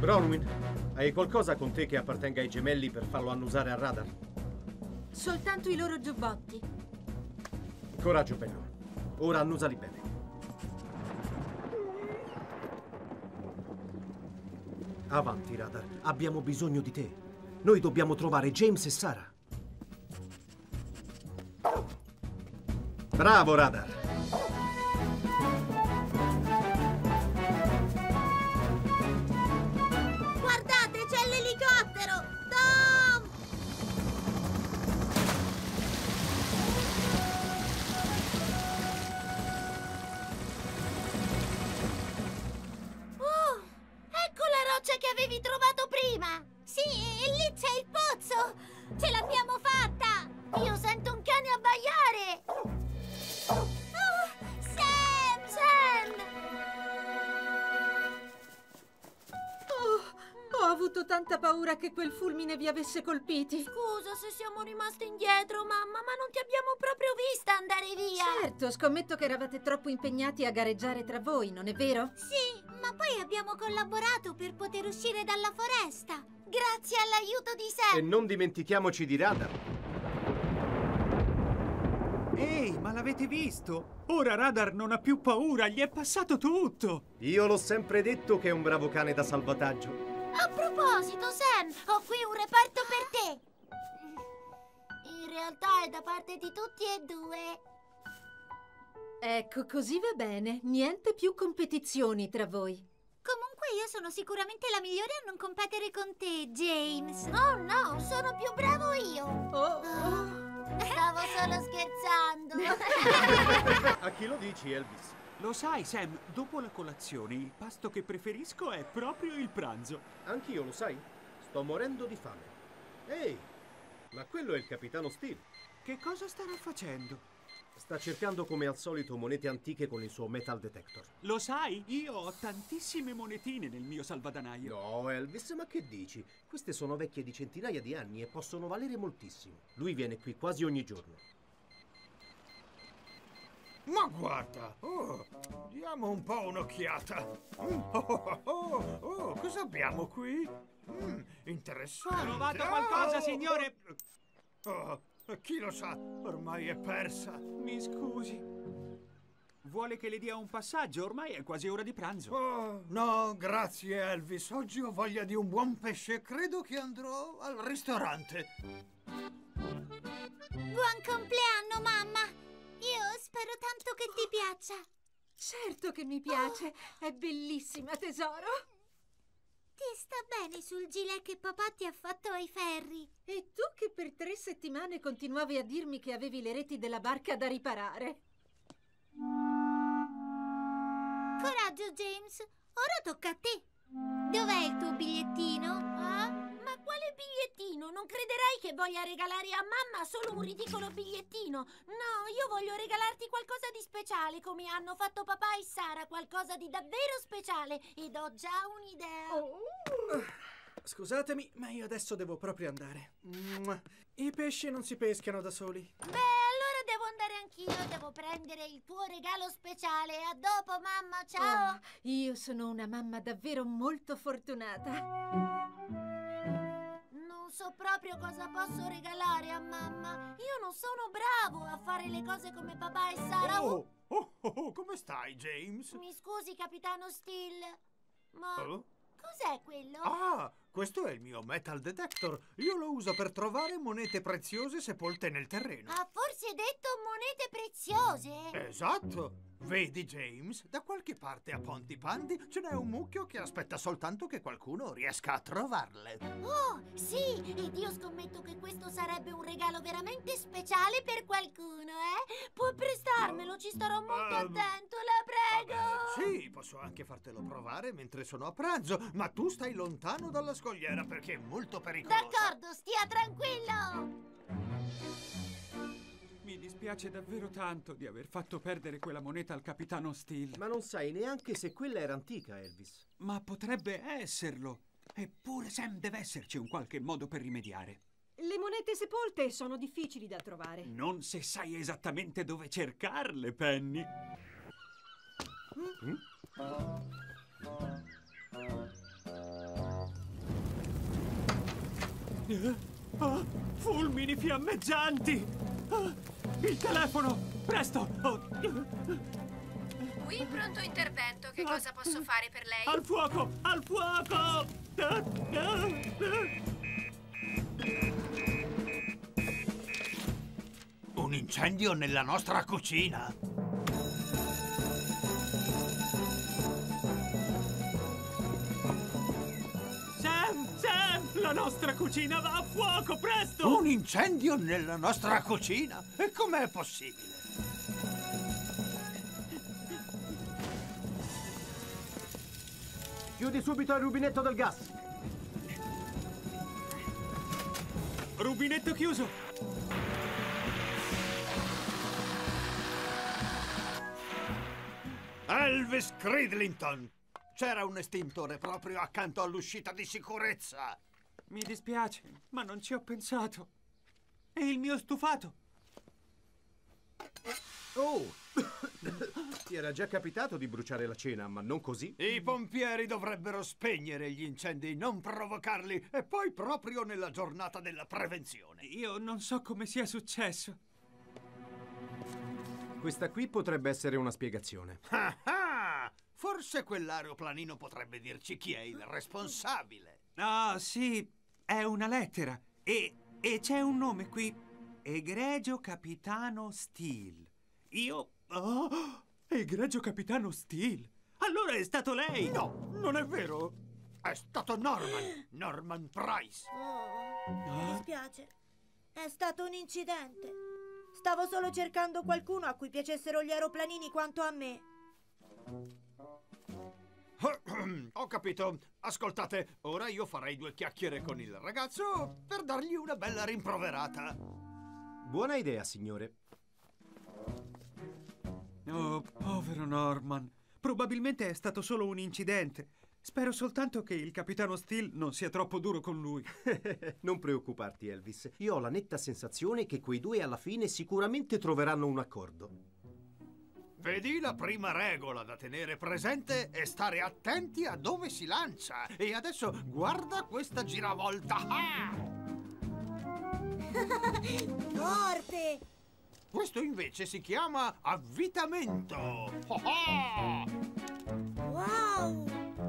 E: Bronwyn, hai qualcosa con te che appartenga ai gemelli per farlo annusare al radar?
M: Soltanto i loro giubbotti.
E: Coraggio, bello. Ora annusali bene. Avanti, radar. Abbiamo bisogno di te. Noi dobbiamo trovare James e Sarah. Bravo, radar.
C: Guardate, c'è l'elicottero! Tom! Oh, ecco la roccia che avevi trovato prima! Sì, e lì c'è il pozzo! Ce l'abbiamo fatta! Io sento un cane abbaiare! Oh, Sam! Sam!
F: Ho avuto tanta paura che quel fulmine vi avesse colpiti.
C: Scusa se siamo rimaste indietro, mamma, ma non ti abbiamo proprio vista andare via!
F: Certo, scommetto che eravate troppo impegnati a gareggiare tra voi, non è vero?
C: Sì, ma poi abbiamo collaborato per poter uscire dalla foresta. Grazie all'aiuto di Sam!
E: E non dimentichiamoci di radar.
G: Ehi, ma l'avete visto? Ora Radar non ha più paura, gli è passato tutto!
E: Io l'ho sempre detto che è un bravo cane da salvataggio.
C: A proposito, Sam, ho qui un reparto per te. In realtà è da parte di tutti e due.
F: Ecco, così va bene. Niente più competizioni tra voi.
C: Comunque io sono sicuramente la migliore a non competere con te, James. Oh no, sono più bravo io. Stavo solo scherzando.
E: A chi lo dici, Elvis?
G: Lo sai, Sam, dopo la colazione il pasto che preferisco è proprio il pranzo.
E: Anch'io, lo sai? Sto morendo di fame. Ehi, ma quello è il capitano Steel.
G: Che cosa starà facendo?
E: Sta cercando come al solito monete antiche con il suo metal detector.
G: Lo sai, io ho tantissime monetine nel mio salvadanaio.
E: No, Elvis, ma che dici? Queste sono vecchie di centinaia di anni e possono valere moltissimo. Lui viene qui quasi ogni giorno.
D: Ma guarda, diamo un po' un'occhiata. Cosa abbiamo qui? Interessante.
G: Ho trovato qualcosa, signore?
D: Chi lo sa, ormai è persa.
G: Mi scusi. Vuole che le dia un passaggio? Ormai è quasi ora di pranzo.
D: No, grazie Elvis. Oggi ho voglia di un buon pesce. Credo che andrò al ristorante.
C: Buon compleanno, mamma. Io spero tanto che ti piaccia.
F: Certo che mi piace. È bellissima, tesoro.
C: Ti sta bene sul gilet che papà ti ha fatto ai ferri.
F: E tu che per 3 settimane continuavi a dirmi che avevi le reti della barca da riparare.
C: Coraggio, James. Ora tocca a te. Dov'è il tuo bigliettino? Ma quale bigliettino? Non crederai che voglia regalare a mamma solo un ridicolo bigliettino. No, io voglio regalarti qualcosa di speciale, come hanno fatto papà e Sara, qualcosa di davvero speciale. Ed ho già un'idea.
L: Scusatemi, ma io adesso devo proprio andare. I pesci non si pescano da soli.
C: Beh, allora devo andare anch'io. Devo prendere il tuo regalo speciale. A dopo, mamma. Ciao.
F: Io sono una mamma davvero molto fortunata.
C: Non so proprio cosa posso regalare a mamma. Io non sono bravo a fare le cose come papà e Sara.
D: Come stai, James?
C: Mi scusi, capitano Steel, ma cos'è quello?
D: Questo è il mio metal detector. Io lo uso per trovare monete preziose sepolte nel terreno.
C: Ha forse detto monete preziose?
D: Esatto. Vedi, James? Da qualche parte a Pontypandy ce n'è un mucchio che aspetta soltanto che qualcuno riesca a trovarle.
C: Oh, sì! Ed io scommetto che questo sarebbe un regalo veramente speciale per qualcuno, eh? Può prestarmelo, ci starò molto attento, la prego!
D: Sì, posso anche fartelo provare mentre sono a pranzo, ma tu stai lontano dalla scogliera perché è molto pericolosa.
C: D'accordo, stia tranquillo!
G: Mi dispiace davvero tanto di aver fatto perdere quella moneta al capitano Steel.
E: Ma non sai neanche se quella era antica, Elvis.
G: Ma potrebbe esserlo. Eppure Sam deve esserci un qualche modo per rimediare.
M: Le monete sepolte sono difficili da trovare.
G: Non se sai esattamente dove cercarle, Penny. Fulmini fiammeggianti! Il telefono! Presto!
I: Qui pronto intervento. Che cosa posso fare per lei?
G: Al fuoco! Al fuoco!
D: Un incendio nella nostra cucina!
G: Sam! La nostra cucina va a fuoco! Presto!
D: Un incendio nella nostra cucina? E com'è possibile?
E: Chiudi subito il rubinetto del gas.
G: Rubinetto chiuso!
D: Elvis Cridlington! C'era un estintore proprio accanto all'uscita di sicurezza!
G: Mi dispiace, ma non ci ho pensato. E il mio stufato?
E: Oh! Ti era già capitato di bruciare la cena, ma non così?
D: I pompieri dovrebbero spegnere gli incendi, non provocarli, e poi proprio nella giornata della prevenzione.
G: Io non so come sia successo.
E: Questa qui potrebbe essere una spiegazione.
D: Ah! Forse quell'aeroplanino potrebbe dirci chi è il responsabile.
G: Ah, sì, è una lettera. E c'è un nome qui. Egregio Capitano Steele. Io... Oh, Egregio Capitano Steele. Allora è stato lei!
D: No, non è vero. È stato Norman Price.
C: Mi dispiace. È stato un incidente. Stavo solo cercando qualcuno a cui piacessero gli aeroplanini quanto a me.
D: Ho capito. Ascoltate, ora io farei 2 chiacchiere con il ragazzo per dargli una bella rimproverata.
E: Buona idea, signore.
G: Oh, povero Norman. Probabilmente è stato solo un incidente. Spero soltanto che il capitano Steele non sia troppo duro con lui.
E: Non preoccuparti, Elvis. Io ho la netta sensazione che quei due alla fine sicuramente troveranno un accordo.
D: Vedi, la prima regola da tenere presente è stare attenti a dove si lancia. E adesso guarda questa giravolta. Ah!
C: Forte!
D: Questo invece si chiama avvitamento. Oh oh!
C: Wow!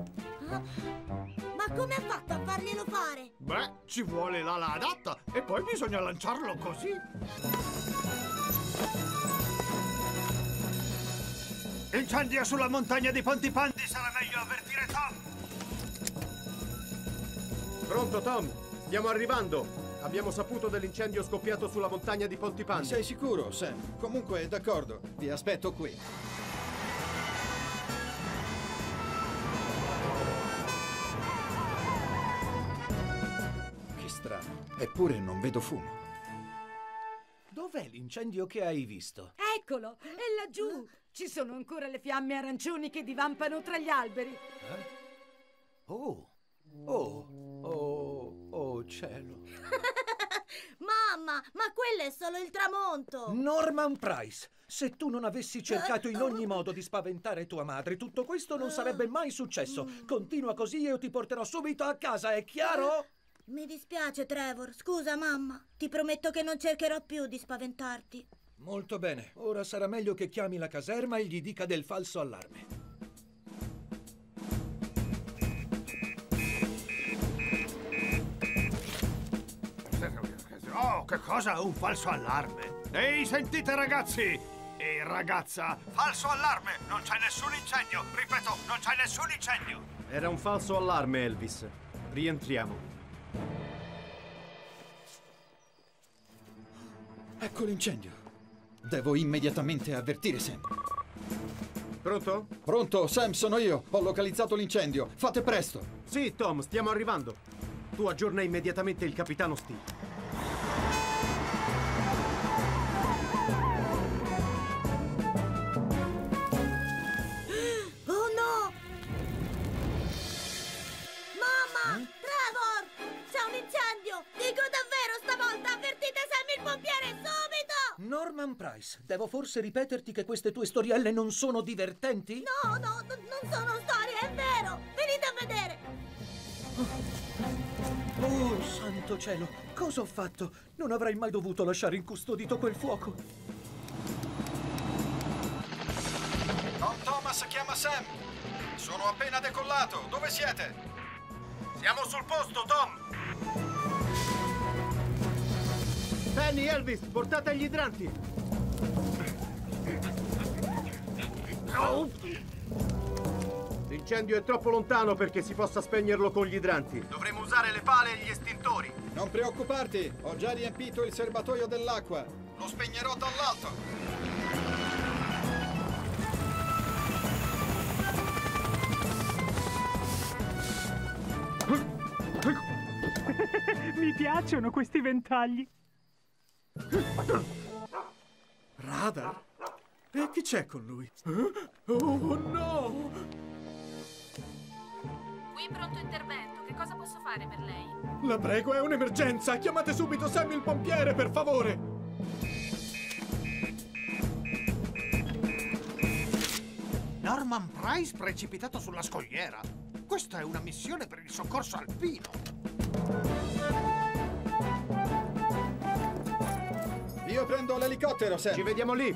C: Ma come ha fatto a farglielo fare?
D: Beh, ci vuole l'ala adatta e poi bisogna lanciarlo così. Incendio sulla montagna di Pontipandi, sarà meglio avvertire Tom.
E: Pronto, Tom? Stiamo arrivando. Abbiamo saputo dell'incendio scoppiato sulla montagna di Pontipandi.
H: Sei sicuro, Sam? Comunque, d'accordo. Vi aspetto qui. Che strano. Eppure non vedo fumo.
J: Dov'è l'incendio che hai visto?
K: Eccolo! È laggiù! Ci sono ancora le fiamme arancioni che divampano tra gli alberi.
J: Oh, cielo.
C: Mamma, ma quello è solo il tramonto!
J: Norman Price, se tu non avessi cercato in ogni modo di spaventare tua madre, tutto questo non sarebbe mai successo. Continua così e io ti porterò subito a casa, è chiaro?
C: Mi dispiace, Trevor. Scusa, mamma. Ti prometto che non cercherò più di spaventarti.
J: Molto bene. Ora sarà meglio che chiami la caserma e gli dica del falso allarme.
D: Oh, che cosa? Un falso allarme. Ehi, sentite ragazzi! E ragazza, falso allarme! Non c'è nessun incendio! Ripeto, non c'è nessun incendio!
E: Era un falso allarme, Elvis. Rientriamo.
H: Ecco l'incendio. Devo immediatamente avvertire Sam.
E: Pronto?
H: Pronto, Sam, sono io. Ho localizzato l'incendio. Fate presto.
E: Sì, Tom, stiamo arrivando. Tu aggiorna immediatamente il capitano Steele.
C: Oh no! Mamma! Trevor! C'è un incendio! Dico davvero stavolta! Avvertite Sam il pompiere subito!
J: Norman Price, devo forse ripeterti che queste tue storielle non sono divertenti?
C: No, non sono storie, è vero! Venite a vedere!
J: Oh, santo Santo cielo, cosa ho fatto? Non avrei mai dovuto lasciare incustodito quel fuoco.
H: Tom Thomas chiama Sam. Sono appena decollato. Dove siete?
E: Siamo sul posto, Tom! Penny, Elvis, portate gli idranti! L'incendio è troppo lontano perché si possa spegnerlo con gli idranti. Dovremo usare le pale e gli estintori.
H: Non preoccuparti, ho già riempito il serbatoio dell'acqua. Lo spegnerò dall'alto.
N: Mi piacciono questi ventagli.
L: Radar? E chi c'è con lui? Oh no!
O: Qui pronto intervento. Che cosa posso fare per lei?
L: La prego, è un'emergenza! Chiamate subito Sam il pompiere, per favore! Norman Price precipitato sulla scogliera. Questa è una missione per il soccorso alpino.
H: Io prendo l'elicottero, Sam.
E: Ci vediamo lì.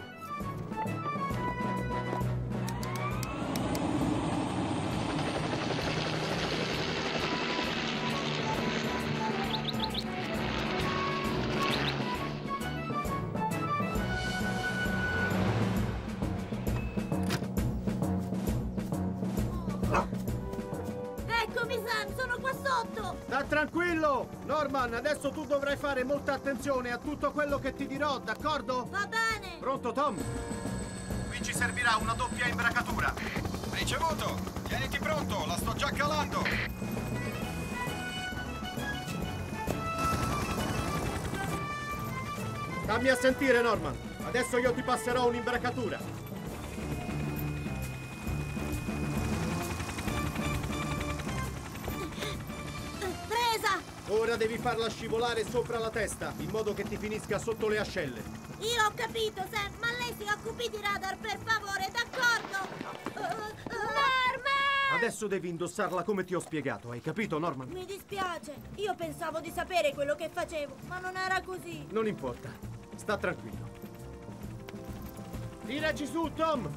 C: Eccomi, Sam, sono qua sotto!
E: Sta tranquillo! Norman, adesso tu dovrai fare molta attenzione a tutto quello che ti dirò, d'accordo?
C: Va bene!
E: Pronto, Tom?
H: Qui ci servirà una doppia imbracatura. Ricevuto! Tieniti pronto, la sto già calando!
E: Stammi a sentire, Norman. Adesso io ti passerò un'imbracatura.
C: Presa!
E: Ora devi farla scivolare sopra la testa, in modo che ti finisca sotto le ascelle.
C: Io ho capito, Sam, ma lei si occupi di radar, per favore, d'accordo? Norman!
E: Adesso devi indossarla come ti ho spiegato, hai capito, Norman?
C: Mi dispiace, io pensavo di sapere quello che facevo, ma non era così.
E: Non importa, sta tranquillo. Tiraci su, Tom!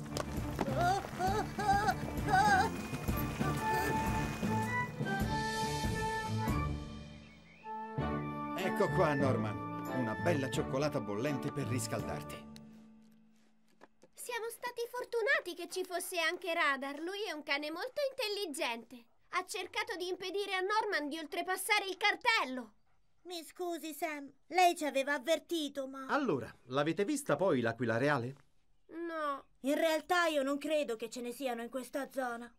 H: Ecco qua, Norman. Una bella cioccolata bollente per riscaldarti.
B: Siamo stati fortunati che ci fosse anche Radar. Lui è un cane molto intelligente. Ha cercato di impedire a Norman di oltrepassare il cartello.
C: Mi scusi, Sam, lei ci aveva avvertito, ma...
E: Allora, l'avete vista poi l'aquila reale?
B: No.
C: In realtà io non credo che ce ne siano in questa zona.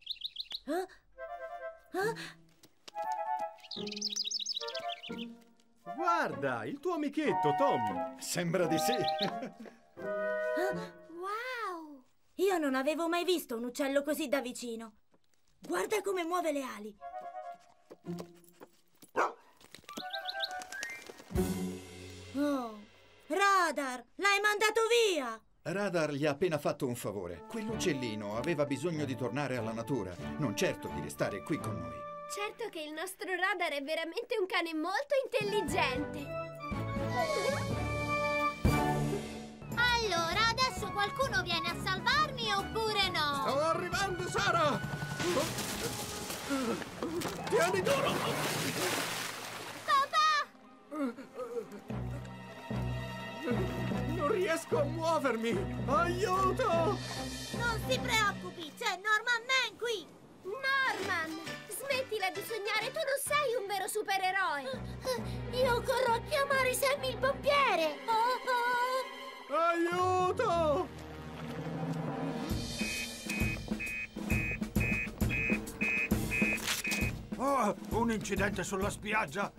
E: Guarda, il tuo amichetto, Tom.
H: Sembra di sì.
C: Wow! Io non avevo mai visto un uccello così da vicino. Guarda come muove le ali. Oh, Radar, l'hai mandato via!
H: Radar gli ha appena fatto un favore. Quell'uccellino aveva bisogno di tornare alla natura, non certo di restare qui con noi.
B: Certo che il nostro Radar è veramente un cane molto intelligente.
C: Allora, adesso qualcuno viene a salvarmi oppure no?
L: Sto arrivando, Sara! Tieni duro!
C: Papà!
L: Non riesco a muovermi! Aiuto!
C: Non si preoccupi, c'è Norman Man qui!
B: Norman! Smettila di sognare, tu non sei un vero supereroe!
C: Io corro a chiamare Sam il pompiere!
L: Aiuto! Oh, un incidente sulla spiaggia!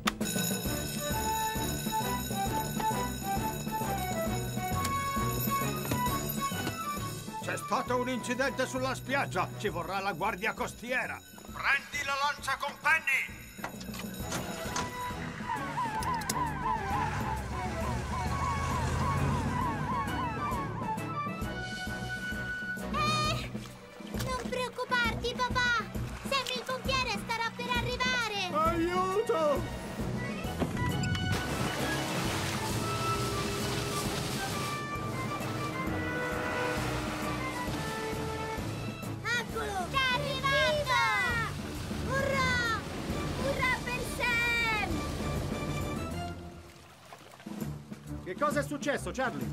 L: C'è stato un incidente sulla spiaggia! Ci vorrà la guardia costiera! Prendi la lancia con Penny!
C: Non preoccuparti, papà! Sam il pompiere starà per arrivare!
L: Aiuto!
E: Cosa è successo, Charlie?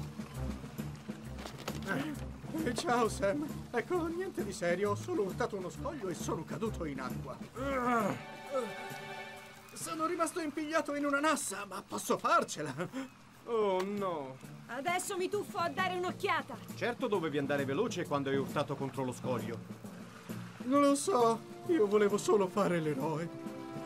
H: Ciao, Sam. Ecco, niente di serio. Ho solo urtato uno scoglio e sono caduto in acqua. Sono rimasto impigliato in una nassa, ma posso farcela.
E: Oh, no.
M: Adesso mi tuffo a dare un'occhiata.
E: Certo dovevi andare veloce quando hai urtato contro lo scoglio.
H: Non lo so. Io volevo solo fare l'eroe.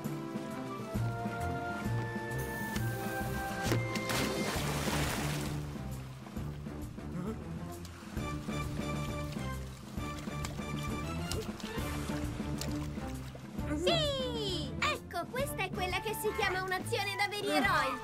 B: Sì! Ecco, questa è quella che si chiama un'azione da veri eroi.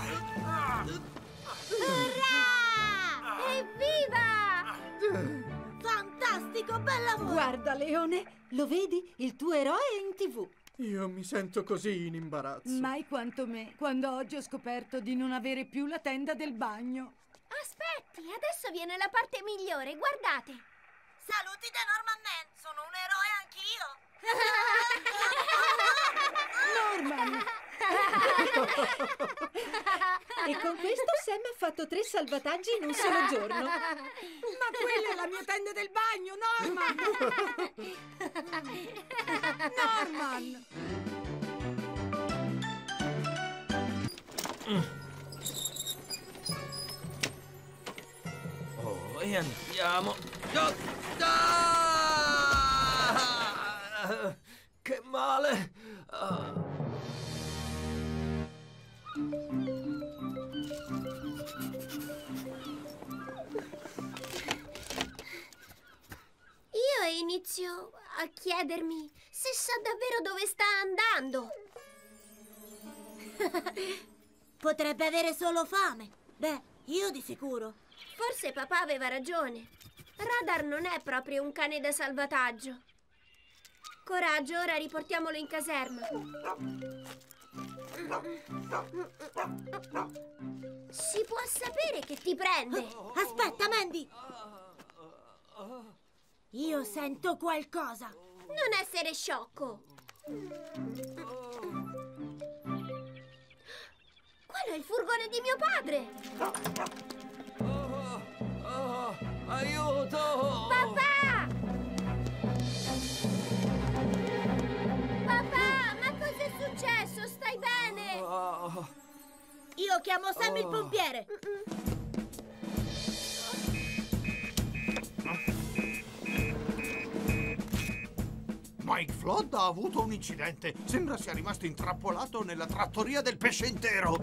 B: Urrà! Evviva!
C: Fantastico, bel lavoro!
K: Guarda, Leone, lo vedi? Il tuo eroe è in TV.
H: Io mi sento così in imbarazzo.
K: Mai quanto me, quando oggi ho scoperto di non avere più la tenda del bagno.
B: Aspetti, adesso viene la parte migliore, guardate.
C: Saluti da Norman Man, sono un eroe anch'io.
K: Norman! E con questo Sam ha fatto 3 salvataggi in un solo giorno.
M: Ma quella è la mia tenda del bagno, Norman!
A: Oh, e andiamo. Che male!
B: Io inizio a chiedermi se sa davvero dove sta andando.
C: Potrebbe avere solo fame. Beh, io di sicuro.
B: Forse papà aveva ragione. Radar non è proprio un cane da salvataggio. Coraggio, ora riportiamolo in caserma. Si può sapere che ti prende?
C: Aspetta, Mandy! Io sento qualcosa.
B: Non essere sciocco. Quello è il furgone di mio padre.
A: Aiuto!
B: Papà! Papà, ma cos'è successo? Stai bene?
C: Io chiamo Sam il pompiere.
D: Mike Flood ha avuto un incidente. Sembra sia rimasto intrappolato nella trattoria del pesce intero.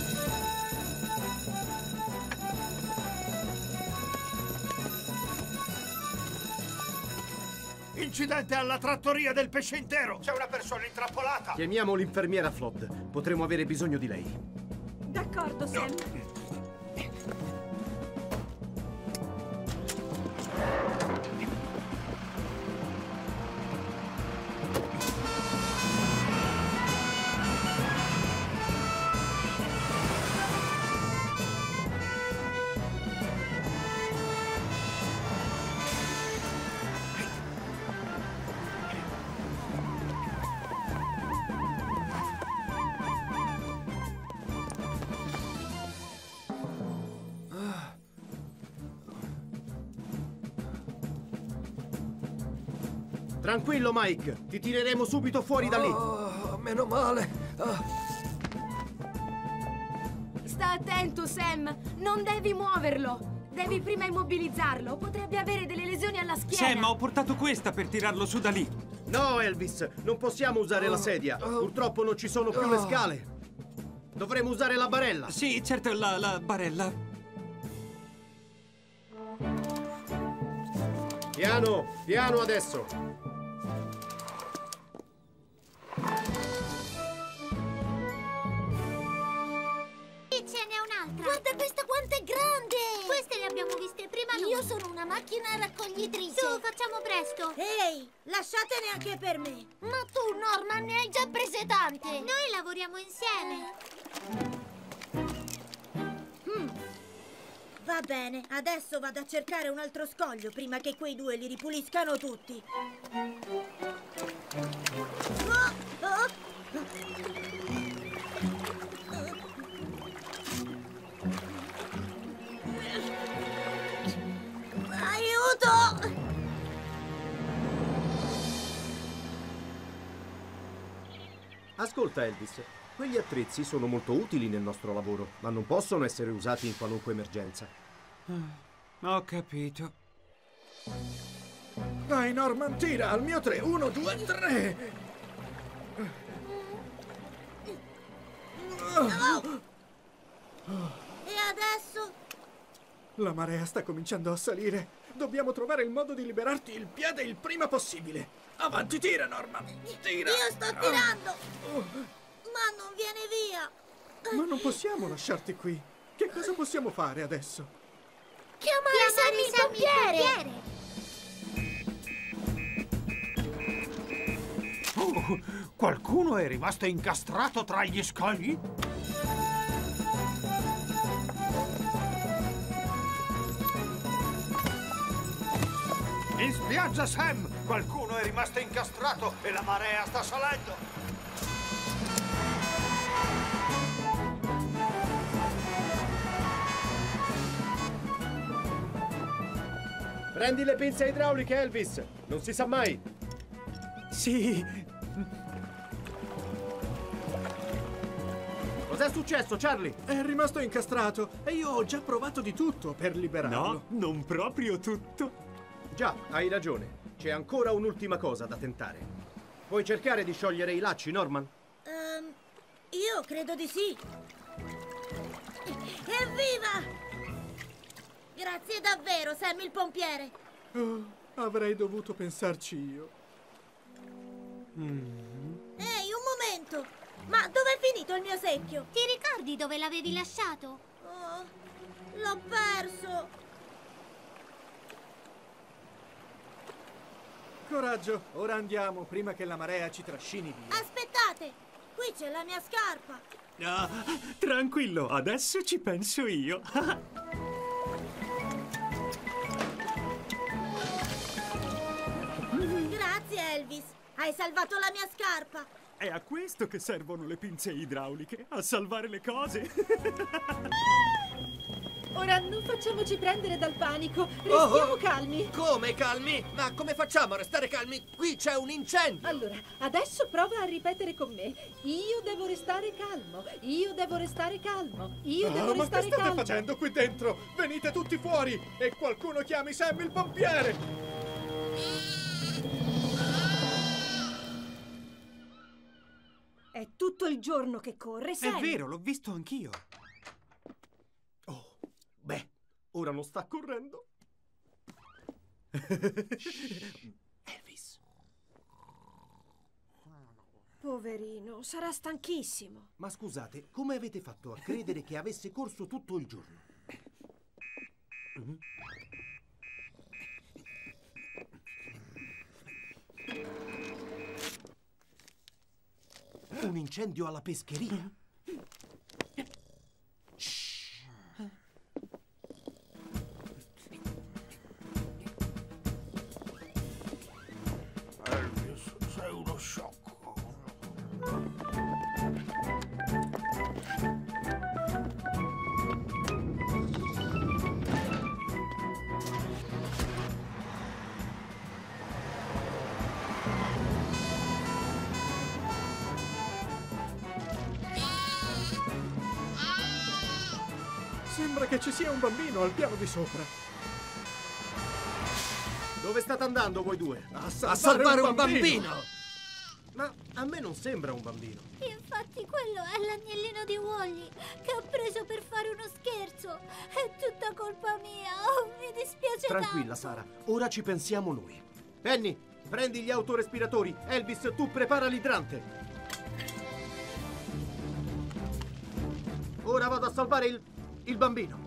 D: Incidente alla trattoria del pesce intero. C'è una persona intrappolata.
E: Chiamiamo l'infermiera Flood. Potremo avere bisogno di lei.
M: D'accordo, Sam.
E: Tranquillo, Mike. Ti tireremo subito fuori da lì.
A: Meno male.
I: Sta attento, Sam. Non devi muoverlo. Devi prima immobilizzarlo. Potrebbe avere delle lesioni alla schiena.
G: Sam, ho portato questa per tirarlo su da lì.
E: No, Elvis. Non possiamo usare la sedia. Purtroppo non ci sono più le scale. Dovremo usare la barella.
G: Sì, certo, la barella.
E: Piano, piano adesso.
C: Ce n'è un'altra. Guarda questa quanto è grande. Queste le abbiamo viste prima noi. Io sono una macchina raccoglitrice. Su, facciamo presto. Ehi, lasciatene anche per me. Ma tu, Norman, ne hai già prese tante. Noi lavoriamo insieme. Va bene, adesso vado a cercare un altro scoglio prima che quei due li ripuliscano tutti.
E: Ascolta, Elvis, quegli attrezzi sono molto utili nel nostro lavoro, ma non possono essere usati in qualunque emergenza.
G: Ho capito.
J: Dai, Norman, tira al mio 3. 1, 2, 3.
C: E adesso?
J: La marea sta cominciando a salire. Dobbiamo trovare il modo di liberarti il piede il prima possibile. Avanti, tira, Norman. Tira.
C: Io sto tirando. Ma non viene via.
J: Ma non possiamo lasciarti qui. Che cosa possiamo fare adesso?
C: Chiamare Sammy il pompiere.
L: Qualcuno è rimasto incastrato tra gli scogli? In spiaggia, Sam! Qualcuno è rimasto incastrato e la marea sta salendo!
E: Prendi le pinze idrauliche, Elvis! Non si sa mai!
J: Sì!
E: Cos'è successo, Charlie?
J: È rimasto incastrato e io ho già provato di tutto per liberarlo.
G: No, non proprio tutto.
E: Già, hai ragione. C'è ancora un'ultima cosa da tentare. Puoi cercare di sciogliere i lacci, Norman?
C: Io credo di sì. Evviva! Grazie davvero, Sam il pompiere.
J: Oh, avrei dovuto pensarci io.
C: Ehi, un momento! Ma dov'è finito il mio secchio?
P: Ti ricordi dove l'avevi lasciato?
C: Oh, l'ho perso.
J: Coraggio, ora andiamo prima che la marea ci trascini via.
C: Aspettate! Qui c'è la mia scarpa.
G: Ah, tranquillo, adesso ci penso io.
C: Grazie, Elvis. Hai salvato la mia scarpa.
G: È a questo che servono le pinze idrauliche, a salvare le cose.
F: Ora non facciamoci prendere dal panico. Restiamo calmi.
A: Come calmi? Ma come facciamo a restare calmi? Qui c'è un incendio!
F: Allora, adesso prova a ripetere con me. Io devo restare calmo. Io devo restare calmo. Io devo
J: ma
F: restare
J: che state
F: calmo.
J: facendo qui dentro? Venite tutti fuori e qualcuno chiami Sam il pompiere!
M: È tutto il giorno che corre, Sam.
G: È vero, l'ho visto anch'io.
E: Beh, ora non sta correndo. Elvis.
M: Poverino, sarà stanchissimo.
E: Ma scusate, come avete fatto a credere che avesse corso tutto il giorno? Un incendio alla pescheria?
L: Elvis, sei uno sciocco.
J: Sembra che ci sia un bambino al piano di sopra.
E: Dove state andando voi due?
J: A
A: salvare un bambino!
E: Ma a me non sembra un bambino.
P: Infatti quello è l'agnellino di Wally che ho preso per fare uno scherzo. È tutta colpa mia. Oh, mi dispiace
E: Tranquilla,
P: tanto.
E: Sara. Ora ci pensiamo noi. Penny, prendi gli autorespiratori. Elvis, tu prepara l'idrante. Ora vado a salvare il bambino.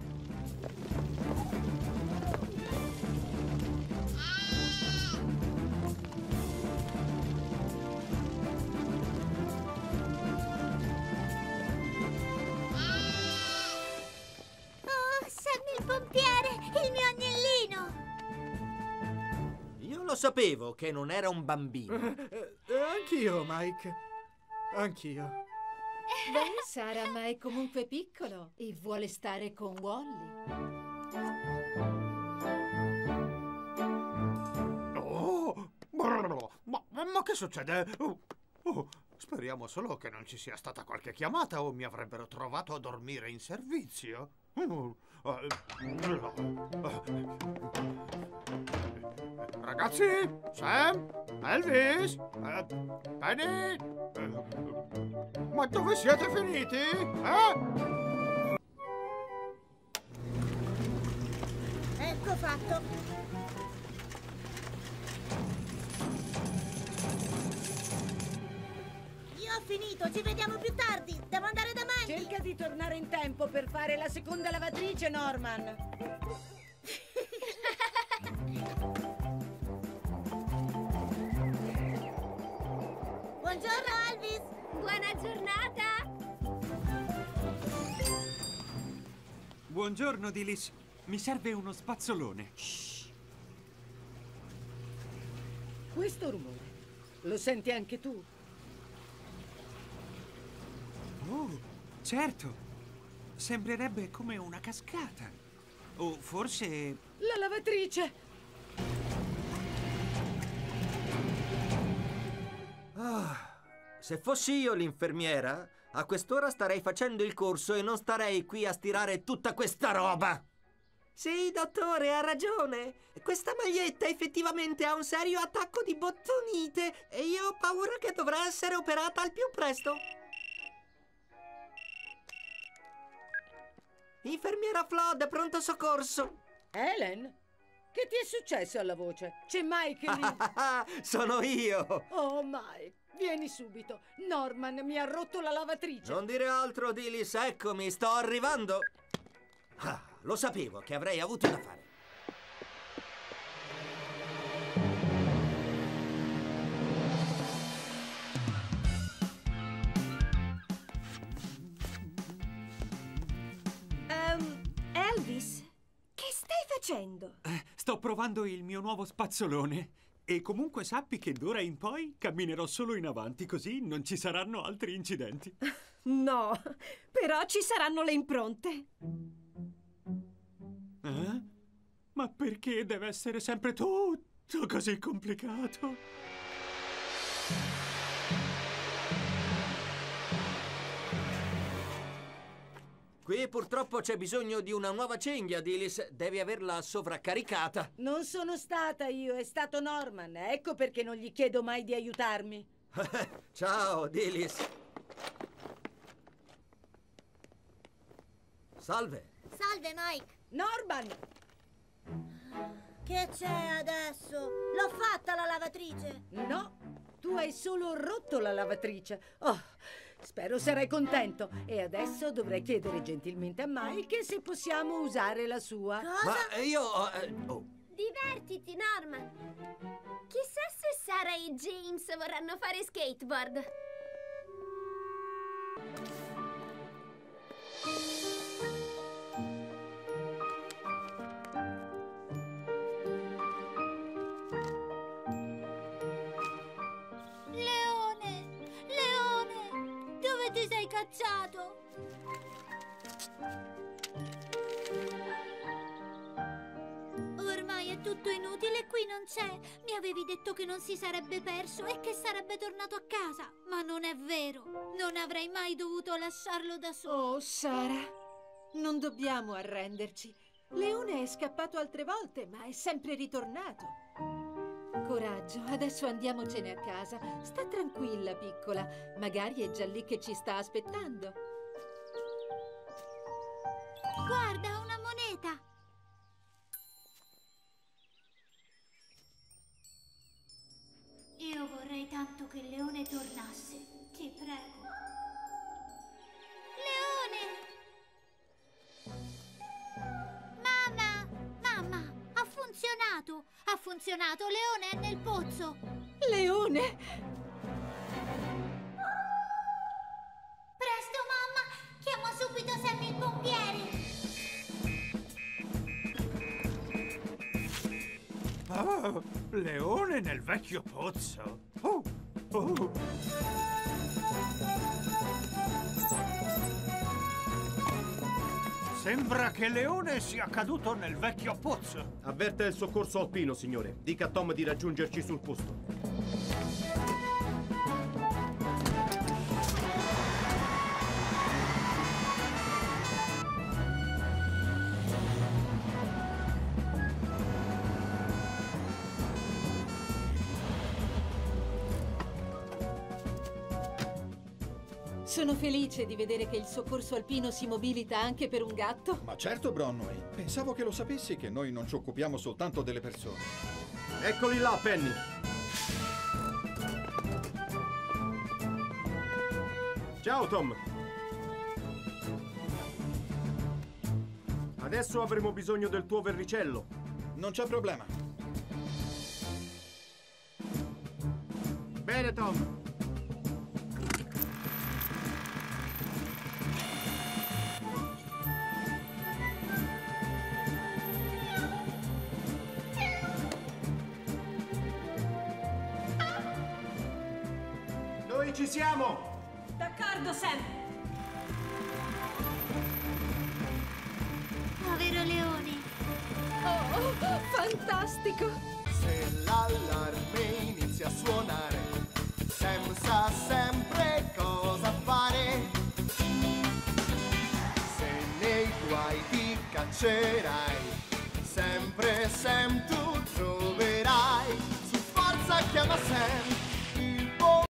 P: Oh, Sammy il pompiere, il mio agnellino.
A: Io lo sapevo che non era un bambino.
J: Anch'io, Mike. Anch'io.
F: Beh, Sara, ma è comunque piccolo e vuole stare con Wally.
L: Oh, ma che succede?
D: Speriamo solo che non ci sia stata qualche chiamata o mi avrebbero trovato a dormire in servizio. Ragazzi, Sam, Elvis, Penny, ma dove siete finiti?
C: Ecco fatto. Io ho finito, ci vediamo più tardi. Devo andare da Mandy.
K: Cerca di tornare in tempo per fare la seconda lavatrice, Norman.
C: Buongiorno, Elvis.
B: Buona giornata.
G: Buongiorno, Dilis. Mi serve uno spazzolone.
K: Questo rumore, lo senti anche tu?
G: Oh, certo. Sembrerebbe come una cascata. O forse...
K: La lavatrice!
A: Se fossi io l'infermiera, a quest'ora starei facendo il corso e non starei qui a stirare tutta questa roba. Sì, dottore, ha ragione. Questa maglietta effettivamente ha un serio attacco di bottonite e io ho paura che dovrà essere operata al più presto. Infermiera Flood, pronto soccorso.
K: Helen? Che ti è successo alla voce? C'è Mike lì.
A: Sono io.
K: Oh, Mike, vieni subito. Norman mi ha rotto la lavatrice.
A: Non dire altro, Dilis, eccomi, sto arrivando. Lo sapevo che avrei avuto da fare.
M: Elvis, che stai facendo?
G: Sto provando il mio nuovo spazzolone. E comunque sappi che d'ora in poi camminerò solo in avanti, così non ci saranno altri incidenti.
M: No, però ci saranno le impronte.
G: Ma perché deve essere sempre tutto così complicato?
A: Qui purtroppo c'è bisogno di una nuova cinghia, Dilis. Devi averla sovraccaricata.
K: Non sono stata io, è stato Norman. Ecco perché non gli chiedo mai di aiutarmi.
A: Ciao, Dilis. Salve.
C: Salve, Mike.
K: Norman!
C: Che c'è adesso? L'ho fatta la lavatrice.
K: No, tu hai solo rotto la lavatrice. Oh, spero sarai contento. E adesso dovrei chiedere gentilmente a Mike se possiamo usare la sua.
C: Cosa?
A: Ma io...
B: Divertiti, Norman. Chissà se Sara e James vorranno fare skateboard.
P: Leone, dove ti sei cacciato? Ormai è tutto inutile, qui non c'è. Mi avevi detto che non si sarebbe perso e che sarebbe tornato a casa. Ma non è vero. Non avrei mai dovuto lasciarlo da solo.
F: Oh, Sara, non dobbiamo arrenderci. Leone è scappato altre volte, ma è sempre ritornato. Coraggio, adesso andiamocene a casa. Sta tranquilla, piccola. Magari è già lì che ci sta aspettando.
P: Guarda, una moneta. Io vorrei tanto che il leone tornasse. Ti prego. Leone! Mamma! Mamma! Ha funzionato! Ha funzionato! Leone è nel pozzo!
F: Leone!
P: Presto, mamma! Chiama subito Sam il pompiere!
D: Oh, Leone nel vecchio pozzo. Oh, oh. Sembra che Leone sia caduto nel vecchio pozzo.
E: Avverta il soccorso alpino, signore. Dica a Tom di raggiungerci sul posto.
F: Sono felice di vedere che il soccorso alpino si mobilita anche per un gatto.
H: Ma certo, Bronwyn. Pensavo che lo sapessi che noi non ci occupiamo soltanto delle persone.
E: Eccoli là, Penny. Ciao, Tom. Adesso avremo bisogno del tuo verricello.
H: Non c'è problema.
E: Bene, Tom. Noi ci siamo!
M: D'accordo, Sam.
P: Povero leone.
F: Oh, fantastico!
Q: Se l'allarme inizia a suonare, Sam sa sempre cosa fare. Se nei guai ti caccerai, sempre Sam tu